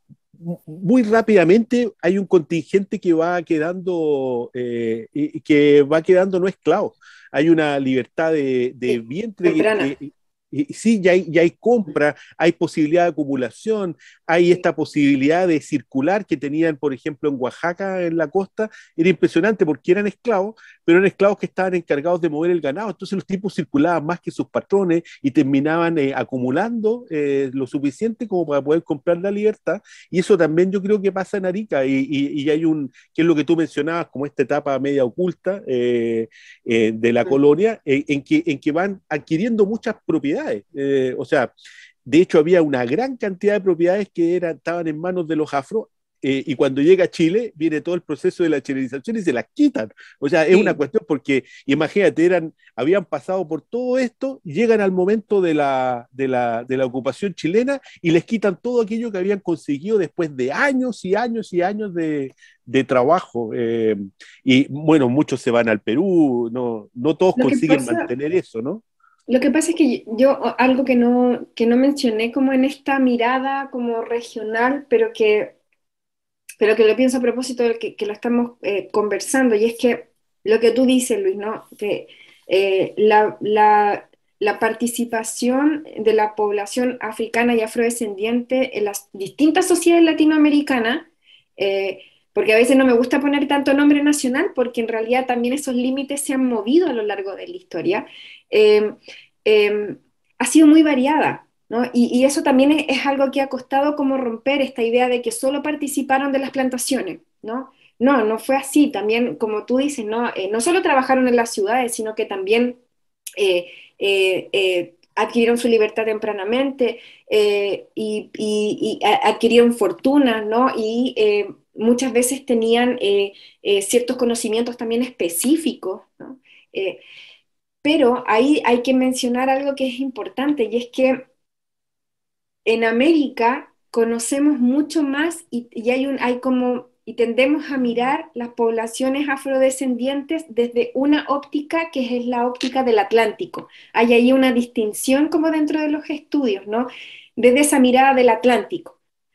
muy rápidamente hay un contingente que va quedando, eh, que va quedando no esclavo. Hay una libertad de, de Sí, vientre que, temprana. que y sí, ya hay, ya hay compra, hay posibilidad de acumulación, hay esta posibilidad de circular que tenían, por ejemplo, en Oaxaca, en la costa. Era impresionante porque eran esclavos, pero eran esclavos que estaban encargados de mover el ganado. Entonces los tipos circulaban más que sus patrones y terminaban eh, acumulando eh, lo suficiente como para poder comprar la libertad. Y eso también yo creo que pasa en Arica, y, y, y hay un, que es lo que tú mencionabas, como esta etapa media oculta eh, eh, de la colonia, eh, en, que, en que van adquiriendo muchas propiedades. Eh, o sea, de hecho había una gran cantidad de propiedades que eran, estaban en manos de los afro, eh, y cuando llega a Chile viene todo el proceso de la chilenización y se las quitan. O sea, es una Sí. cuestión porque, imagínate, eran, habían pasado por todo esto, llegan al momento de la, de, la, de la ocupación chilena y les quitan todo aquello que habían conseguido después de años y años y años de, de trabajo. Eh, y bueno, muchos se van al Perú, no, no todos Lo que consiguen pasa, mantener eso, ¿no? lo que pasa es que yo, algo que no, que no mencioné como en esta mirada como regional, pero que, pero que lo pienso a propósito de que, que lo estamos eh, conversando, y es que lo que tú dices, Luis, ¿no? Que eh, la, la, la participación de la población africana y afrodescendiente en las distintas sociedades latinoamericanas, eh, porque a veces no me gusta poner tanto nombre nacional, porque en realidad también esos límites se han movido a lo largo de la historia, eh, eh, ha sido muy variada, ¿no? Y, y eso también es, es algo que ha costado como romper esta idea de que solo participaron de las plantaciones, ¿no? No, no fue así. También, como tú dices, no, eh, no solo trabajaron en las ciudades, sino que también eh, eh, eh, adquirieron su libertad tempranamente, eh, y, y- y a- adquirieron fortunas, ¿no? Y eh, muchas veces tenían eh, eh, ciertos conocimientos también específicos, ¿no? Eh, pero ahí hay que mencionar algo que es importante, y es que en América conocemos mucho más, y, y hay un, hay como, y tendemos a mirar las poblaciones afrodescendientes desde una óptica que es la óptica del Atlántico. Hay ahí una distinción como dentro de los estudios, ¿no? Desde esa mirada del Atlántico.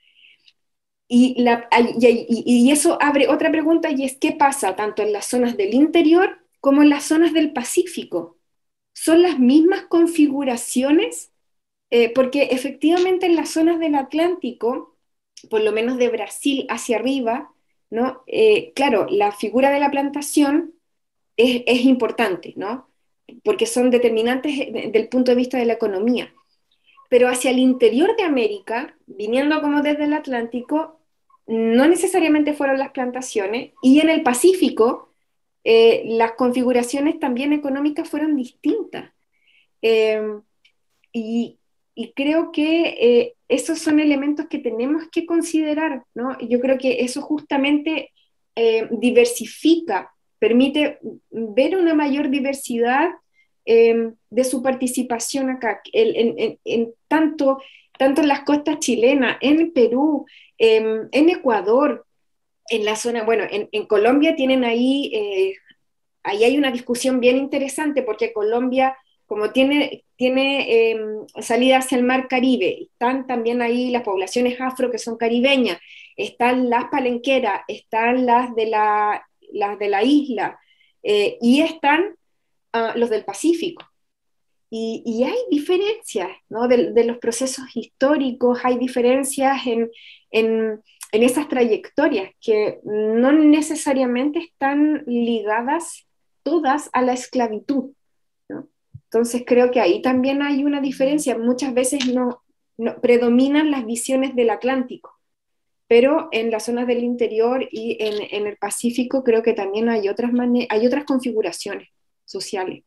Y, la, y, y- y eso abre otra pregunta, y es: ¿qué pasa tanto en las zonas del interior como en las zonas del Pacífico? ¿Son las mismas configuraciones? Eh, porque efectivamente en las zonas del Atlántico, por lo menos de Brasil hacia arriba, ¿no? Eh, claro, la figura de la plantación es, es importante, ¿no? Porque son determinantes de- del punto de vista de la economía. Pero hacia el interior de América, viniendo como desde el Atlántico, no necesariamente fueron las plantaciones, y en el Pacífico eh, las configuraciones también económicas fueron distintas. Eh, y, y creo que eh, esos son elementos que tenemos que considerar, ¿no? Yo creo que eso justamente eh, diversifica, permite ver una mayor diversidad eh, de su participación acá, el, en, en, en tanto, tanto en las costas chilenas, en Perú, eh, en Ecuador, en la zona, bueno, en, en Colombia tienen ahí, eh, ahí hay una discusión bien interesante porque Colombia, como tiene, tiene eh, salida hacia el mar Caribe, están también ahí las poblaciones afro que son caribeñas, están las palenqueras, están las de la, las de la isla, eh, y están uh, los del Pacífico. Y, y, hay diferencias, ¿no? de, de, los procesos históricos, hay diferencias en, en, en, esas trayectorias que no necesariamente están ligadas todas a la esclavitud, ¿no? Entonces creo que ahí también hay una diferencia. Muchas veces no, no predominan las visiones del Atlántico, pero en las zonas del interior y en, en el Pacífico creo que también hay otras, hay otras configuraciones sociales.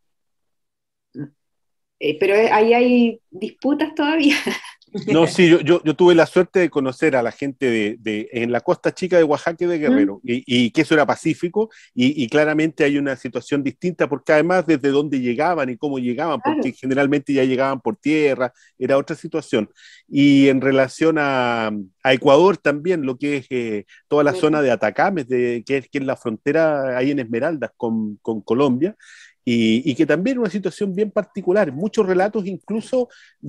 Eh, pero ahí hay disputas todavía. No, sí, yo, yo, yo tuve la suerte de conocer a la gente de, de, en la costa chica de Oaxaca y de Guerrero, mm. y, y que eso era pacífico, y, y claramente hay una situación distinta, porque además desde dónde llegaban y cómo llegaban, claro. Porque generalmente ya llegaban por tierra, era otra situación. Y en relación a, a Ecuador también, lo que es eh, toda la sí. zona de Atacames, de, que, es, que es la frontera ahí en Esmeraldas con, con Colombia, y, y que también es una situación bien particular, muchos relatos incluso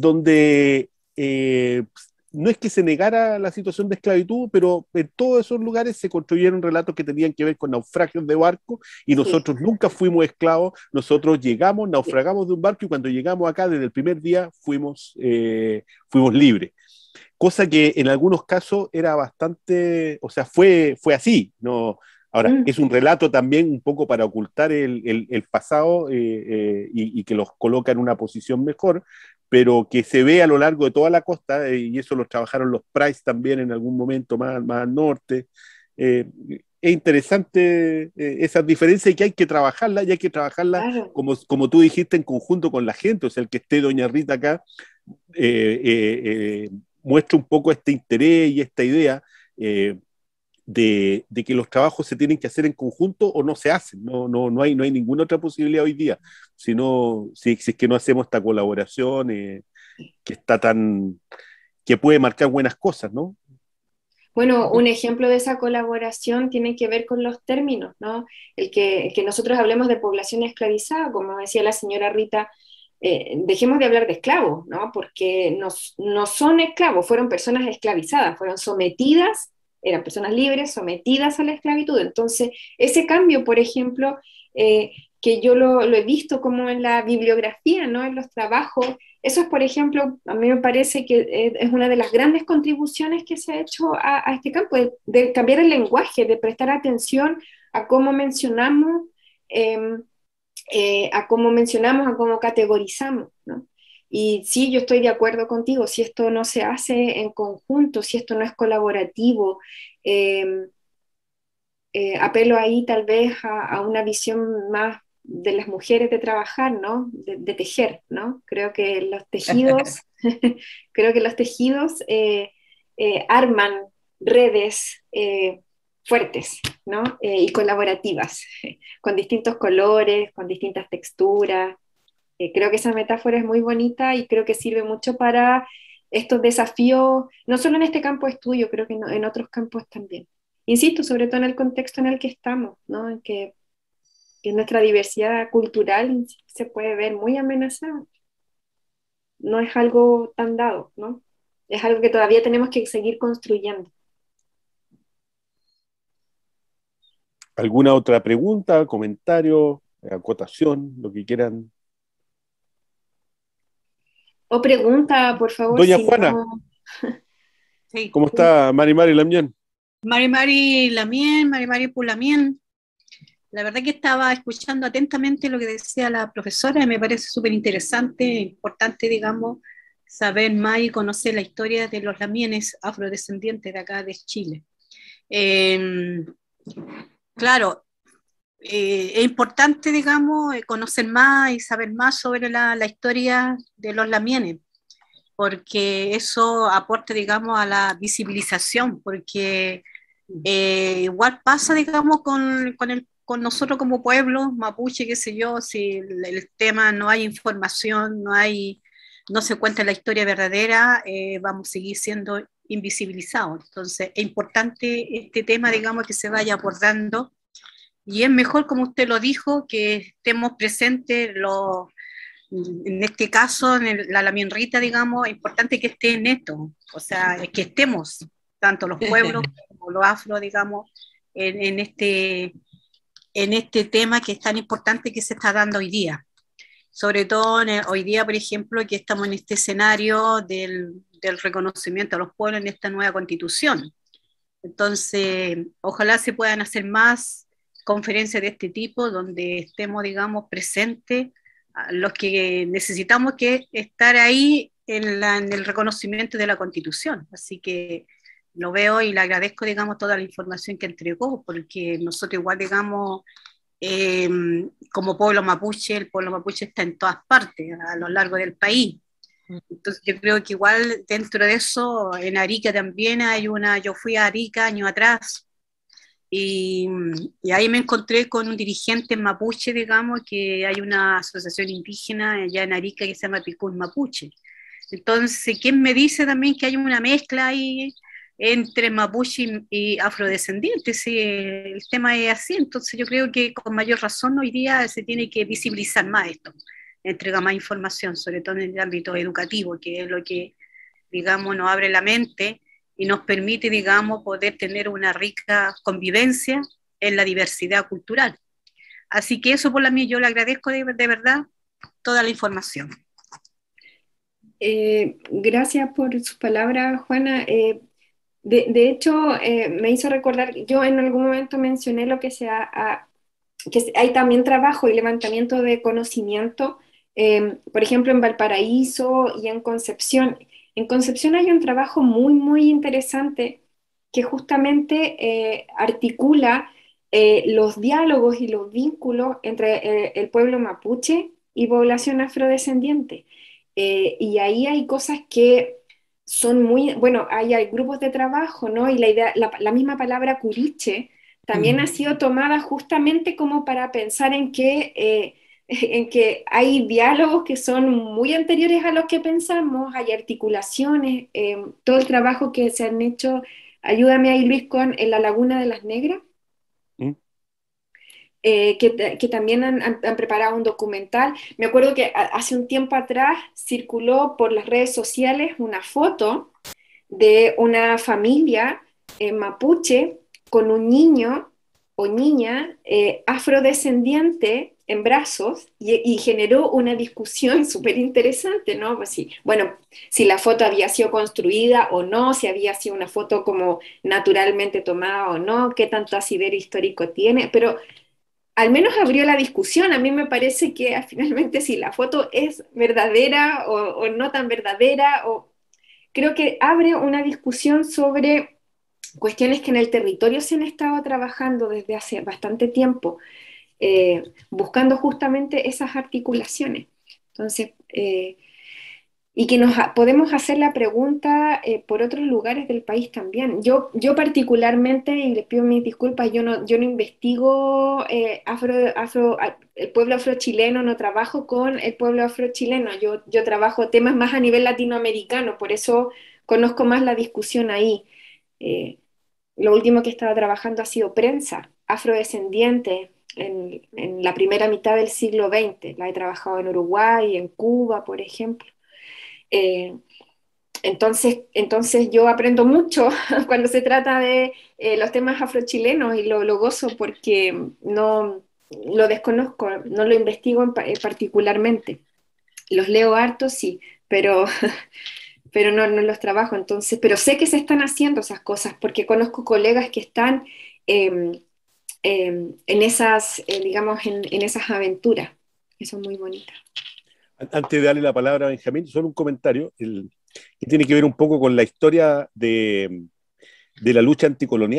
donde Eh, no es que se negara la situación de esclavitud, pero en todos esos lugares se construyeron relatos que tenían que ver con naufragios de barcos, y nosotros sí. nunca fuimos esclavos, nosotros llegamos, naufragamos de un barco, y cuando llegamos acá desde el primer día fuimos, eh, fuimos libres. Cosa que en algunos casos era bastante, o sea, fue, fue así, ¿no? Ahora, mm. es un relato también un poco para ocultar el, el, el pasado eh, eh, y, y que los coloca en una posición mejor, pero que se ve a lo largo de toda la costa, eh, y eso lo trabajaron los Price también en algún momento más, más al norte. Eh, es interesante eh, esas diferencias, y que hay que trabajarlas, y hay que trabajarlas, claro. como, como tú dijiste, en conjunto con la gente. O sea, el que esté doña Rita acá eh, eh, eh, muestra un poco este interés y esta idea eh, de, de que los trabajos se tienen que hacer en conjunto o no se hacen. No, no, no, hay, no hay ninguna otra posibilidad hoy día, sino si, si es que no hacemos esta colaboración eh, que está tan, que puede marcar buenas cosas, ¿no? Bueno, un ejemplo de esa colaboración tiene que ver con los términos, ¿no? El que, el que nosotros hablemos de población esclavizada, como decía la señora Rita, eh, dejemos de hablar de esclavos, ¿no? Porque no, no son esclavos, fueron personas esclavizadas, fueron sometidas, eran personas libres, sometidas a la esclavitud. Entonces, ese cambio, por ejemplo, eh, que yo lo, lo he visto como en la bibliografía, ¿no? En los trabajos, eso es, por ejemplo, a mí me parece que es una de las grandes contribuciones que se ha hecho a, a este campo, de, de cambiar el lenguaje, de prestar atención a cómo mencionamos, eh, eh, a cómo mencionamos, a cómo categorizamos, ¿no? Y sí, yo estoy de acuerdo contigo, si esto no se hace en conjunto, si esto no es colaborativo, eh, eh, apelo ahí tal vez a, a una visión más de las mujeres de trabajar, ¿no? De, de tejer, ¿no? Creo que los tejidos, creo que los tejidos eh, eh, arman redes eh, fuertes, ¿no? Eh, y colaborativas, con distintos colores, con distintas texturas. Eh, creo que esa metáfora es muy bonita y creo que sirve mucho para estos desafíos, no solo en este campo de estudio, creo que no, en otros campos también. Insisto, sobre todo en el contexto en el que estamos, ¿no? En que que nuestra diversidad cultural se puede ver muy amenazada. No es algo tan dado, ¿no? Es algo que todavía tenemos que seguir construyendo. ¿Alguna otra pregunta, comentario, acotación, lo que quieran? O pregunta, por favor. Doña si Juana, no... sí. ¿Cómo está Mari Mari Lamien? Mari Mari Lamien, Mari Mari Pulamien. La verdad que estaba escuchando atentamente lo que decía la profesora y me parece súper interesante, importante, digamos, saber más y conocer la historia de los lamienes afrodescendientes de acá de Chile. Eh, claro, eh, es importante, digamos, eh, conocer más y saber más sobre la, la historia de los lamienes, porque eso aporta, digamos, a la visibilización, porque eh, igual pasa, digamos, con, con, el, con nosotros como pueblo, mapuche, qué sé yo, si el, el tema no hay información, no hay, no se cuenta la historia verdadera, eh, vamos a seguir siendo invisibilizados. Entonces, es importante este tema, digamos, que se vaya abordando, y es mejor, como usted lo dijo, que estemos presentes los... En este caso, en el, la Lamienrita, digamos, es importante que esté en esto, o sea, que estemos, tanto los pueblos como los afro, digamos, en, en, este, en este tema que es tan importante que se está dando hoy día. Sobre todo en el, hoy día, por ejemplo, que estamos en este escenario del, del reconocimiento a los pueblos en esta nueva constitución. Entonces, ojalá se puedan hacer más conferencias de este tipo, donde estemos, digamos, presentes los que necesitamos que estar ahí en, la, en el reconocimiento de la Constitución. Así que lo veo y le agradezco, digamos, toda la información que entregó, porque nosotros igual, digamos, eh, como pueblo mapuche, el pueblo mapuche está en todas partes, a lo largo del país. Entonces yo creo que igual dentro de eso, en Arica también hay una, yo fui a Arica años atrás, Y, y ahí me encontré con un dirigente mapuche, digamos, que hay una asociación indígena allá en Arica que se llama Picún Mapuche. Entonces, ¿quién me dice también que hay una mezcla ahí entre mapuche y, y afrodescendientes? Sí, el tema es así, entonces yo creo que con mayor razón hoy día se tiene que visibilizar más esto, entregar más información, sobre todo en el ámbito educativo, que es lo que, digamos, nos abre la mente y nos permite, digamos, poder tener una rica convivencia en la diversidad cultural. Así que eso por la mía yo le agradezco de, de verdad toda la información. Eh, gracias por sus palabras, Juana. Eh, de, de hecho, eh, me hizo recordar, yo en algún momento mencioné lo que, sea, a, que hay también trabajo y levantamiento de conocimiento, eh, por ejemplo, en Valparaíso y en Concepción. En Concepción hay un trabajo muy, muy interesante que justamente eh, articula eh, los diálogos y los vínculos entre eh, el pueblo mapuche y población afrodescendiente. Eh, y ahí hay cosas que son muy, bueno, hay, hay grupos de trabajo, ¿no? Y la idea, la, la misma palabra curiche también mm. ha sido tomada justamente como para pensar en que, eh, en que hay diálogos que son muy anteriores a los que pensamos, hay articulaciones, eh, todo el trabajo que se han hecho, ayúdame ahí Luis, con en la Laguna de las Negras. ¿Mm? Eh, que, que también han, han, han preparado un documental. Me acuerdo que hace un tiempo atrás circuló por las redes sociales una foto de una familia eh, mapuche con un niño o niña eh, afrodescendiente en brazos y, y generó una discusión súper interesante, ¿no? Pues sí, bueno, si la foto había sido construida o no, si había sido una foto como naturalmente tomada o no, qué tanto asidero histórico tiene, pero al menos abrió la discusión. A mí me parece que finalmente si la foto es verdadera o, o no tan verdadera, o creo que abre una discusión sobre cuestiones que en el territorio se han estado trabajando desde hace bastante tiempo, eh, buscando justamente esas articulaciones. Entonces, eh, y que nos podemos hacer la pregunta eh, por otros lugares del país también. Yo, yo particularmente, y les pido mis disculpas, yo no, yo no investigo eh, afro, afro, el pueblo afrochileno, no trabajo con el pueblo afrochileno, yo, yo trabajo temas más a nivel latinoamericano, por eso conozco más la discusión ahí. Eh, lo último que he estado trabajando ha sido prensa afrodescendiente en, en la primera mitad del siglo veinte. La he trabajado en Uruguay, en Cuba, por ejemplo. Eh, entonces, entonces yo aprendo mucho cuando se trata de eh, los temas afrochilenos y lo, lo gozo porque no lo desconozco, no lo investigo en, eh, particularmente. Los leo harto, sí, pero, pero no, no los trabajo. Entonces, pero sé que se están haciendo esas cosas porque conozco colegas que están eh, eh, en esas, eh, digamos, en, en esas aventuras, que son muy bonitas. Antes de darle la palabra a Benjamín, solo un comentario el, que tiene que ver un poco con la historia de, de la lucha anticolonial.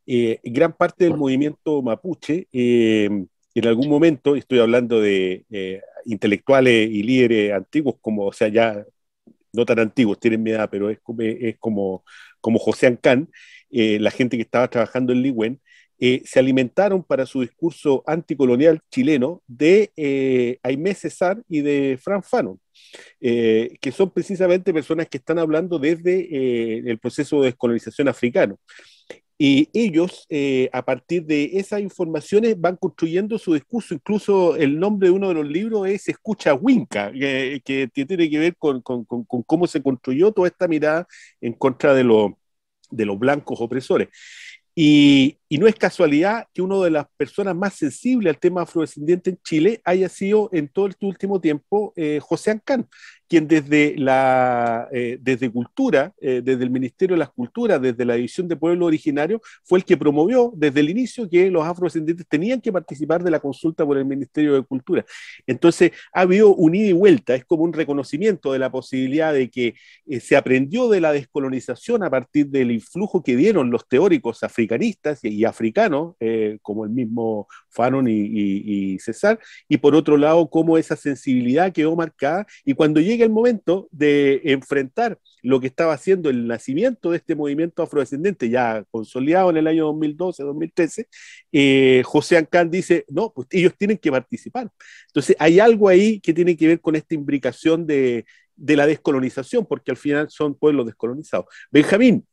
eh, gran parte del movimiento mapuche, eh, en algún momento, estoy hablando de eh, intelectuales y líderes antiguos, como, o sea, ya no tan antiguos, tienen mi edad, pero es como, es como, como José Ancán, eh, la gente que estaba trabajando en Ligüen, eh, se alimentaron para su discurso anticolonial chileno de eh, Aimé César y de Fran Fanon, eh, que son precisamente personas que están hablando desde eh, el proceso de descolonización africano. Y ellos, eh, a partir de esas informaciones, van construyendo su discurso. Incluso el nombre de uno de los libros es Escucha Winca, que, que tiene que ver con, con, con, con cómo se construyó toda esta mirada en contra de, lo, de los blancos opresores. Y, y, no es casualidad que una de las personas más sensibles al tema afrodescendiente en Chile haya sido en todo este último tiempo eh, José Ancán, quien desde, la, eh, desde Cultura, eh, desde el Ministerio de las Culturas, desde la División de Pueblos Originarios, fue el que promovió desde el inicio que los afrodescendientes tenían que participar de la consulta por el Ministerio de Cultura. Entonces ha habido un ida y vuelta, es como un reconocimiento de la posibilidad de que eh, se aprendió de la descolonización a partir del influjo que dieron los teóricos africanistas y, y africanos, eh, como el mismo Fanon y, y, y César, y por otro lado, cómo esa sensibilidad quedó marcada, y cuando llega el momento de enfrentar lo que estaba haciendo el nacimiento de este movimiento afrodescendente, ya consolidado en el año dos mil doce, dos mil trece, eh, José Ancán dice, no, pues ellos tienen que participar. Entonces hay algo ahí que tiene que ver con esta imbricación de, de la descolonización, porque al final son pueblos descolonizados. Benjamín.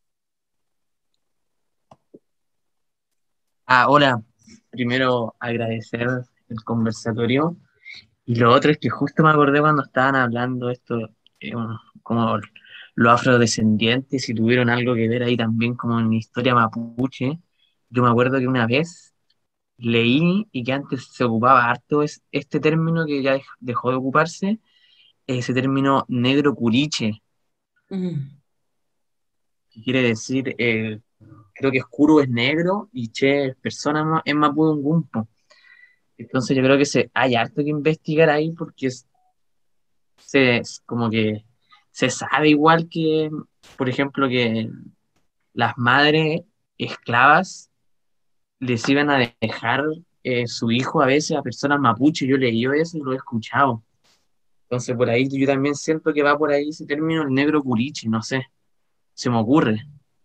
Ah, hola. Primero agradecer el conversatorio. Y lo otro es que justo me acordé cuando estaban hablando esto, eh, como los afrodescendientes, si tuvieron algo que ver ahí también como en la historia mapuche. Yo me acuerdo que una vez leí y que antes se ocupaba harto es este término que ya dej- dejó de ocuparse, ese término negro curiche, Mm. que quiere decir, eh, creo que oscuro es negro y che es persona ma- es mapudungumpo. Entonces yo creo que se, hay harto que investigar ahí porque es, se, es como que se sabe igual que, por ejemplo, que las madres esclavas les iban a dejar eh, su hijo a veces a personas mapuche. Yo leí eso y lo he escuchado. Entonces por ahí yo también siento que va por ahí ese término el negro curiche, no sé, se me ocurre.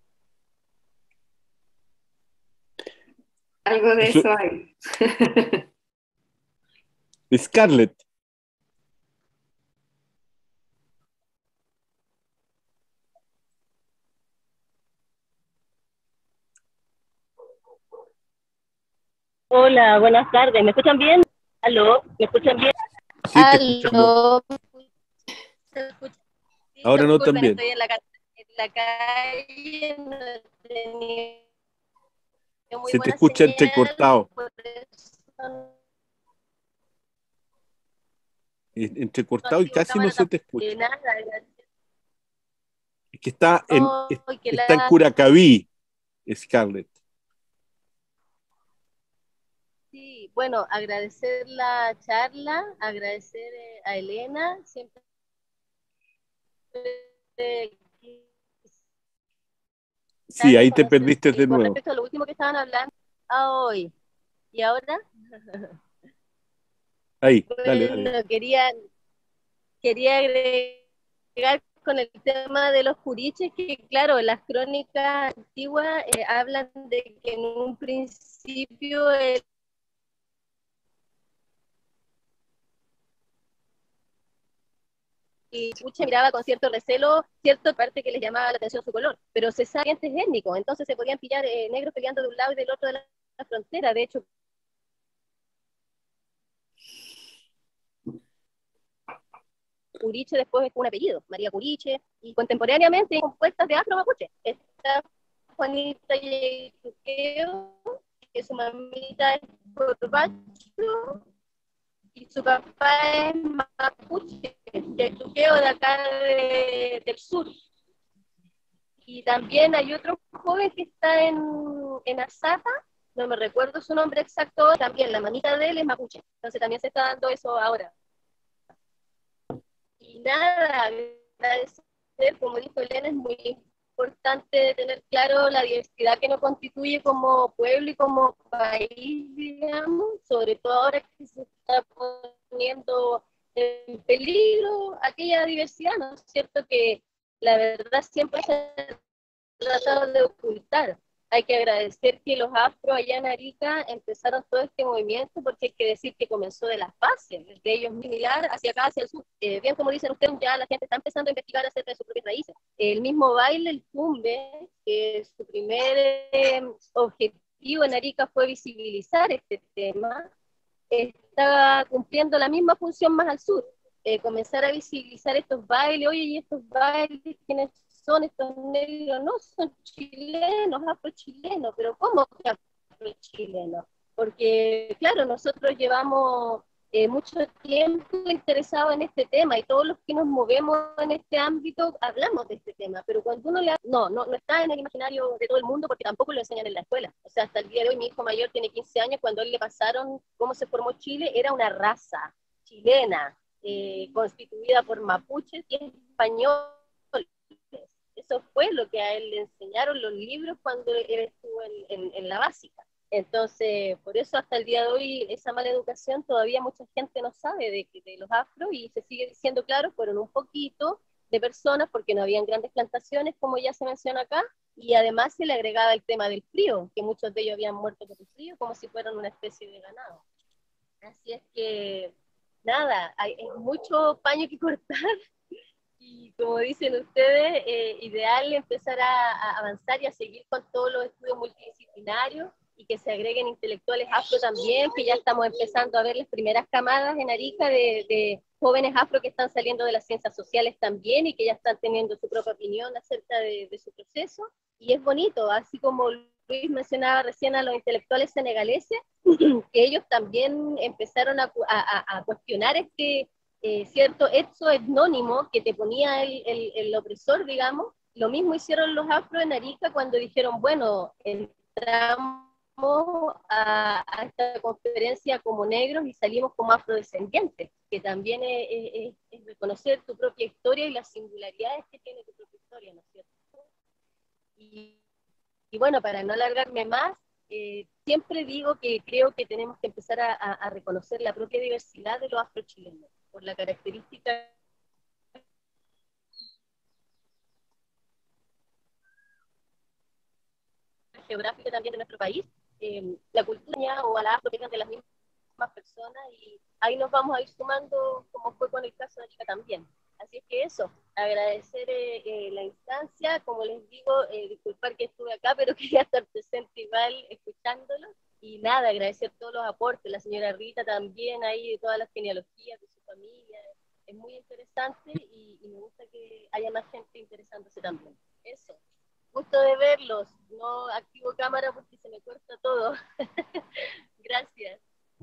Algo de Eso, eso hay. Scarlett. Hola, buenas tardes. ¿Me escuchan bien? ¿Aló? ¿Me escuchan bien? Sí, te escuchamos. ¿Aló? ¿Se escucha? Sí, Ahora no tan disculpen, bien. estoy en la, ca- en la calle, no he tenido muy Se te buena escucha señal, entrecortado. por eso no en- Entrecortado y activo casi no cámara se te tampoco. escucha. Eh, nada, Es que está en, oh, es- que está en la... Curacaví, Scarlett. Sí, bueno, agradecer la charla, agradecer eh, a Elena, siempre eh, Sí, ahí te conocer. perdiste Y de con nuevo. respecto a lo último que estaban hablando, a hoy, ¿y ahora? Ahí, dale, Bueno, dale. quería, quería agregar con el tema de los juriches, que claro, las crónicas antiguas eh, hablan de que en un principio el y Puche miraba con cierto recelo cierta parte que les llamaba la atención su color, pero se sabe que es étnico, entonces se podían pillar eh, negros peleando de un lado y del otro de la, la frontera. De hecho, Curiche después es un apellido, María Curiche, y contemporáneamente compuestas de afro mapuche. Está Juanita Yequeo, que su mamita es Corbacho, y su papá es mapuche, de Tuqueo, de acá de, del sur. Y también hay otro joven que está en, en Azapa, no me recuerdo su nombre exacto, también la mamita de él es mapuche. Entonces también se está dando eso ahora. Y nada, agradecer, como dijo Elena, es muy importante tener claro la diversidad que nos constituye como pueblo y como país, digamos, sobre todo ahora que se está poniendo en peligro aquella diversidad, ¿no es cierto? Que la verdad siempre se ha tratado de ocultar. Hay que agradecer que los afro allá en Arica empezaron todo este movimiento, porque hay que decir que comenzó de las bases, desde ellos similar hacia acá, hacia el sur. Eh, bien, como dicen ustedes, ya la gente está empezando a investigar acerca de sus propias raíces. El mismo baile, el tumbe, que su primer eh, objetivo en Arica fue visibilizar este tema, está cumpliendo la misma función más al sur. Eh, comenzar a visibilizar estos bailes, oye, y estos bailes, ¿quiénes son estos negros? No, son chilenos, afrochilenos, pero ¿cómo que afrochilenos? Porque, claro, nosotros llevamos eh, mucho tiempo interesados en este tema y todos los que nos movemos en este ámbito hablamos de este tema, pero cuando uno le ha... no, no, no está en el imaginario de todo el mundo porque tampoco lo enseñan en la escuela. O sea, hasta el día de hoy mi hijo mayor tiene quince años, cuando a él le pasaron cómo se formó Chile, era una raza chilena, eh, constituida por mapuches y españoles. Eso fue lo que a él le enseñaron los libros cuando él estuvo en, en, en la básica. Entonces, por eso hasta el día de hoy, esa mala educación, todavía mucha gente no sabe de, de los afro, y se sigue diciendo, claro, fueron un poquito de personas porque no habían grandes plantaciones, como ya se menciona acá, y además se le agregaba el tema del frío, que muchos de ellos habían muerto por el frío, como si fueran una especie de ganado. Así es que, nada, hay, hay mucho paño que cortar. Y como dicen ustedes, eh, ideal empezar a, a avanzar y a seguir con todos los estudios multidisciplinarios y que se agreguen intelectuales afro también, que ya estamos empezando a ver las primeras camadas en Arica de, de jóvenes afro que están saliendo de las ciencias sociales también y que ya están teniendo su propia opinión acerca de, de su proceso. Y es bonito, así como Luis mencionaba recién a los intelectuales senegaleses, que ellos también empezaron a, a, a cuestionar este... Eh, cierto etso etnónimo que te ponía el, el, el opresor, digamos. Lo mismo hicieron los afro en Arica cuando dijeron, bueno, entramos a, a esta conferencia como negros y salimos como afrodescendientes, que también es, es, es reconocer tu propia historia y las singularidades que tiene tu propia historia, ¿no es cierto? Y, y bueno, para no alargarme más, eh, siempre digo que creo que tenemos que empezar a, a, a reconocer la propia diversidad de los afrochilenos, por la característica geográfica también de nuestro país, eh, la cultura o a la afro que de las mismas personas, y ahí nos vamos a ir sumando, como fue con el caso de Arica también. Así es que eso, agradecer eh, eh, la instancia, como les digo, eh, disculpar que estuve acá, pero quería estar presente igual escuchándolo, y nada, agradecer todos los aportes, la señora Rita también ahí, de todas las genealogías de su familia. Es muy interesante y, y me gusta que haya más gente interesándose también. Eso. Gusto de verlos. No activo cámara porque se me corta todo. Gracias.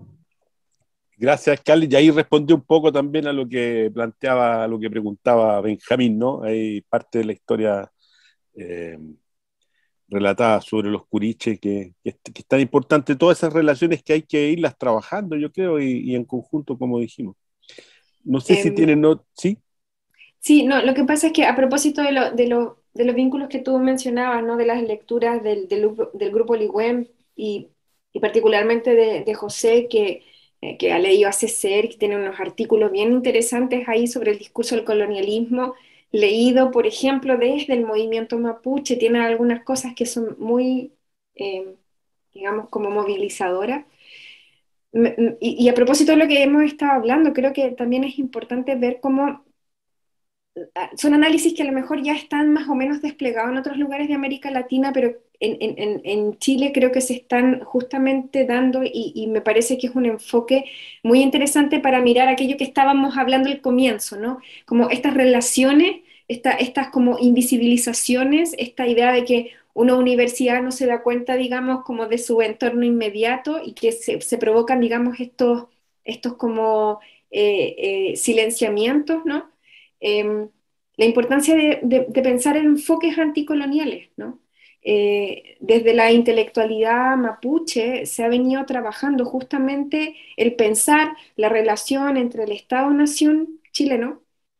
Gracias, Carly. Y ahí respondió un poco también a lo que planteaba, a lo que preguntaba Benjamín, ¿no? Hay parte de la historia eh, relatada sobre los curiches, que, que, que es tan importante, todas esas relaciones que hay que irlas trabajando, yo creo, y, y en conjunto, como dijimos. No sé eh, si tienen... No, ¿sí? Sí, no, lo que pasa es que a propósito de, lo, de, lo, de los vínculos que tú mencionabas, ¿no? De las lecturas del, del, del grupo Ligüen y, y particularmente de, de José, que, eh, que ha leído a Césaire, que tiene unos artículos bien interesantes ahí sobre el discurso del colonialismo, leído, por ejemplo, desde el movimiento mapuche, tiene algunas cosas que son muy, eh, digamos, como movilizadoras. Y, y a propósito de lo que hemos estado hablando, creo que también es importante ver cómo son análisis que a lo mejor ya están más o menos desplegados en otros lugares de América Latina, pero en, en, en Chile creo que se están justamente dando, y, y me parece que es un enfoque muy interesante para mirar aquello que estábamos hablando al comienzo, ¿no? Como estas relaciones, esta, estas como invisibilizaciones, esta idea de que una universidad no se da cuenta, digamos, como de su entorno inmediato, y que se, se provocan, digamos, estos, estos como eh, eh, silenciamientos, ¿no? Eh, la importancia de, de, de pensar en enfoques anticoloniales, ¿no? Eh, desde la intelectualidad mapuche se ha venido trabajando justamente el pensar la relación entre el Estado-Nación chileno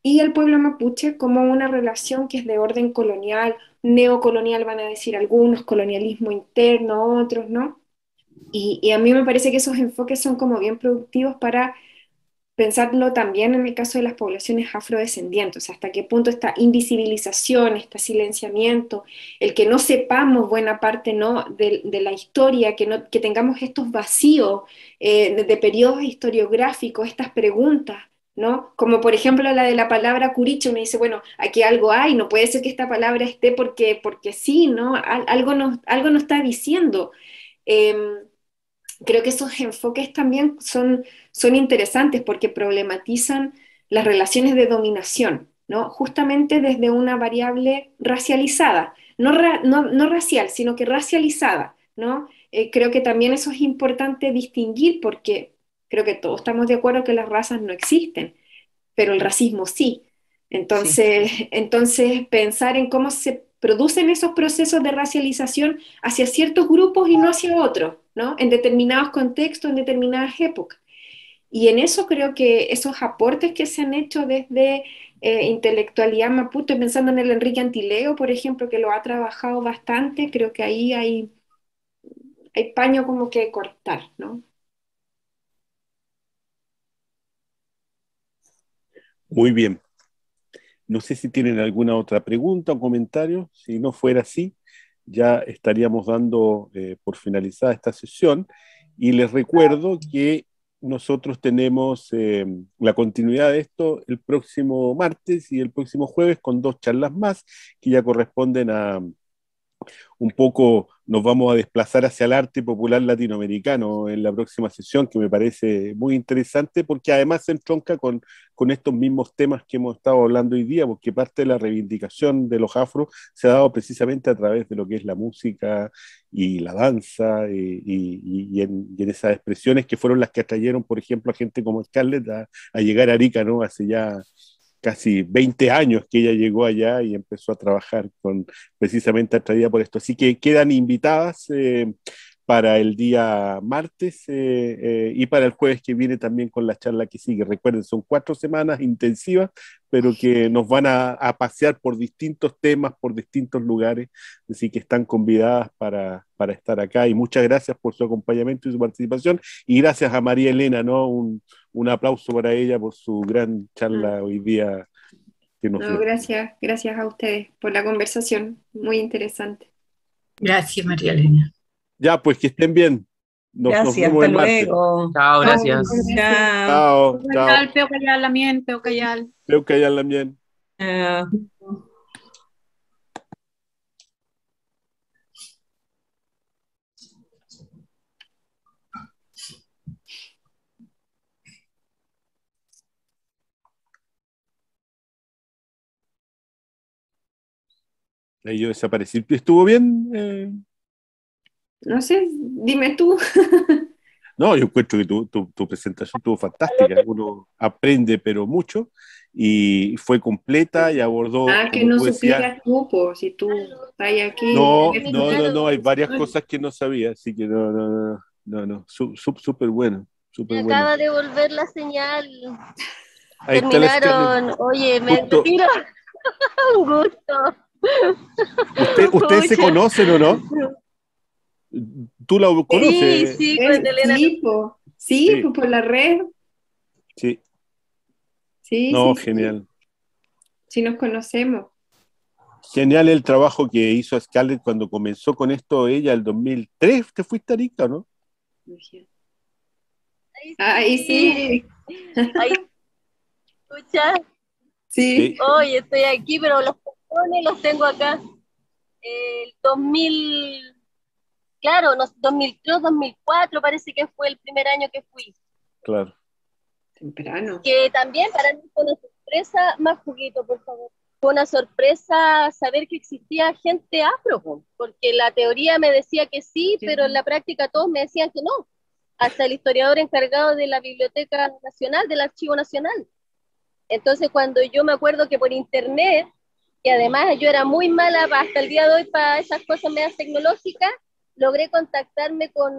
y el pueblo mapuche como una relación que es de orden colonial, neocolonial van a decir algunos, colonialismo interno otros, ¿no? Y, y a mí me parece que esos enfoques son como bien productivos para pensarlo también en el caso de las poblaciones afrodescendientes, o sea, hasta qué punto esta invisibilización, este silenciamiento, el que no sepamos buena parte, ¿no?, de, de la historia, que, no, que tengamos estos vacíos eh, de, de periodos historiográficos, estas preguntas, ¿no? Como por ejemplo la de la palabra curiche, uno dice, bueno, aquí algo hay, no puede ser que esta palabra esté porque, porque sí, ¿no? Al, algo, nos, algo nos está diciendo. Eh, Creo que esos enfoques también son, son interesantes porque problematizan las relaciones de dominación, ¿no? Justamente desde una variable racializada, no, ra- no, no racial, sino que racializada, ¿no? Eh, creo que también eso es importante distinguir porque creo que todos estamos de acuerdo que las razas no existen, pero el racismo sí. Sí. Entonces, entonces pensar en cómo se producen esos procesos de racialización hacia ciertos grupos y no hacia otros, ¿no? En determinados contextos, en determinadas épocas. Y en eso creo que esos aportes que se han hecho desde eh, intelectualidad mapuche, pensando en el Enrique Antileo, por ejemplo, que lo ha trabajado bastante, creo que ahí hay, hay paño como que cortar, ¿no? Muy bien. No sé si tienen alguna otra pregunta o comentario. Si no fuera así, ya estaríamos dando eh, por finalizada esta sesión. Y les recuerdo que nosotros tenemos eh, la continuidad de esto el próximo martes y el próximo jueves con dos charlas más que ya corresponden a un poco nos vamos a desplazar hacia el arte popular latinoamericano en la próxima sesión, que me parece muy interesante, porque además se entronca con, con estos mismos temas que hemos estado hablando hoy día, porque parte de la reivindicación de los afros se ha dado precisamente a través de lo que es la música y la danza, y, y, y, en, y en esas expresiones que fueron las que atrayeron, por ejemplo, a gente como Scarlett a, a llegar a Arica, ¿no? Hace ya casi veinte años que ella llegó allá y empezó a trabajar con precisamente atraída por esto. Así que quedan invitadas eh, para el día martes eh, eh, y para el jueves que viene también con la charla que sigue. Recuerden, son cuatro semanas intensivas, pero que nos van a, a pasear por distintos temas, por distintos lugares, así que están convidadas para, para estar acá y muchas gracias por su acompañamiento y su participación y gracias a María Elena, ¿no? Un, un aplauso para ella por su gran Ah, charla hoy día que nos no, dio. gracias, gracias a ustedes por la conversación, muy interesante. Gracias, María Elena. Ya, pues que estén bien. Nos, nos Gracias, vemos hasta el martes. luego. Chao, Chao, gracias. gracias. Chao. Chao, Peo chao. Cayal, Peo Cayal, Lamien, Peo Cayal. Creo que hayan también. Chao. Ahí yo desaparecí. ¿Estuvo bien? Eh, No sé, dime tú. no, yo encuentro que tu, tu, tu presentación estuvo fantástica. Uno aprende, pero mucho. Y fue completa y abordó, Ah, que como no tú decías. supieras tú, po, si tú estás aquí. No, en no, no, esto. no. Hay varias Claro, cosas que no sabía. Así que no, no, no. No, no. Su- su- Súper bueno. Súper me bueno. acaba de volver la señal. Ahí está la Scarlett. Terminaron. Oye, me Justo. retiro. Un gusto. Usted, ¿Ustedes se Pucha. conocen o no? ¿Tú la Sí, conoces? sí, con Eh, Elena. sí, po, sí, Sí, pues por la red. sí. Sí, No, sí, sí, genial. sí nos conocemos. Genial el trabajo que hizo Scarlett cuando comenzó con esto ella el dos mil tres. ¿Te fuiste a Arica, no? Ahí sí, Ahí escucha. sí. Sí, Oye, estoy aquí, pero los patrones los tengo acá. El dos mil, claro, no, dos mil tres, dos mil cuatro parece que fue el primer año que fui. claro. Temprano. Que también para mí fue una sorpresa, más juguito, por favor. Fue una sorpresa saber que existía gente afro, po, porque la teoría me decía que sí, pero en la práctica todos me decían que no. Hasta el historiador encargado de la Biblioteca Nacional, del Archivo Nacional. Entonces, cuando yo me acuerdo que por internet, que además yo era muy mala hasta el día de hoy para esas cosas medias tecnológicas, logré contactarme con,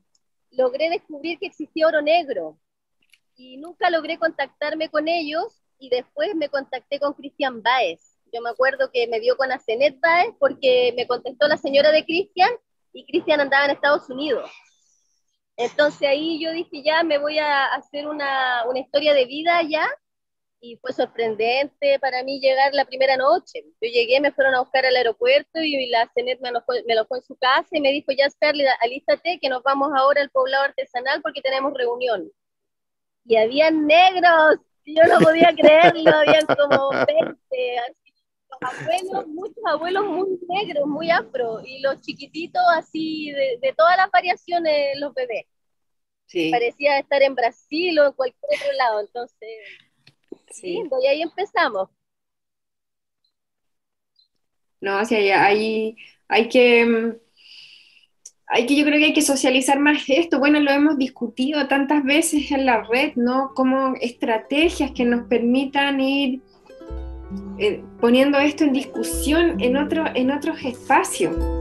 logré descubrir que existía oro negro y nunca logré contactarme con ellos y después me contacté con Cristian Báez. Yo me acuerdo que me dio con Asenet Báez porque me contestó la señora de Cristian y Cristian andaba en Estados Unidos. Entonces ahí yo dije, ya me voy a hacer una, una historia de vida ya, y fue sorprendente para mí llegar la primera noche. Yo llegué, me fueron a buscar al aeropuerto y la Cenet me alojó, me alojó en su casa y me dijo, ya Scarlett, alístate que nos vamos ahora al poblado artesanal porque tenemos reunión. Y habían negros, y yo no podía creerlo, habían como veinte, así, los abuelos, muchos abuelos muy negros, muy afro, y los chiquititos así, de, de todas las variaciones, los bebés. Sí. Parecía estar en Brasil o en cualquier otro lado, entonces... Sí. Lindo, y ahí empezamos. No, o sea, hay, hay, hay que, hay que, yo creo que hay que socializar más esto. Bueno, lo hemos discutido tantas veces en la red, ¿no? Como estrategias que nos permitan ir eh, poniendo esto en discusión en, otro, en otros espacios.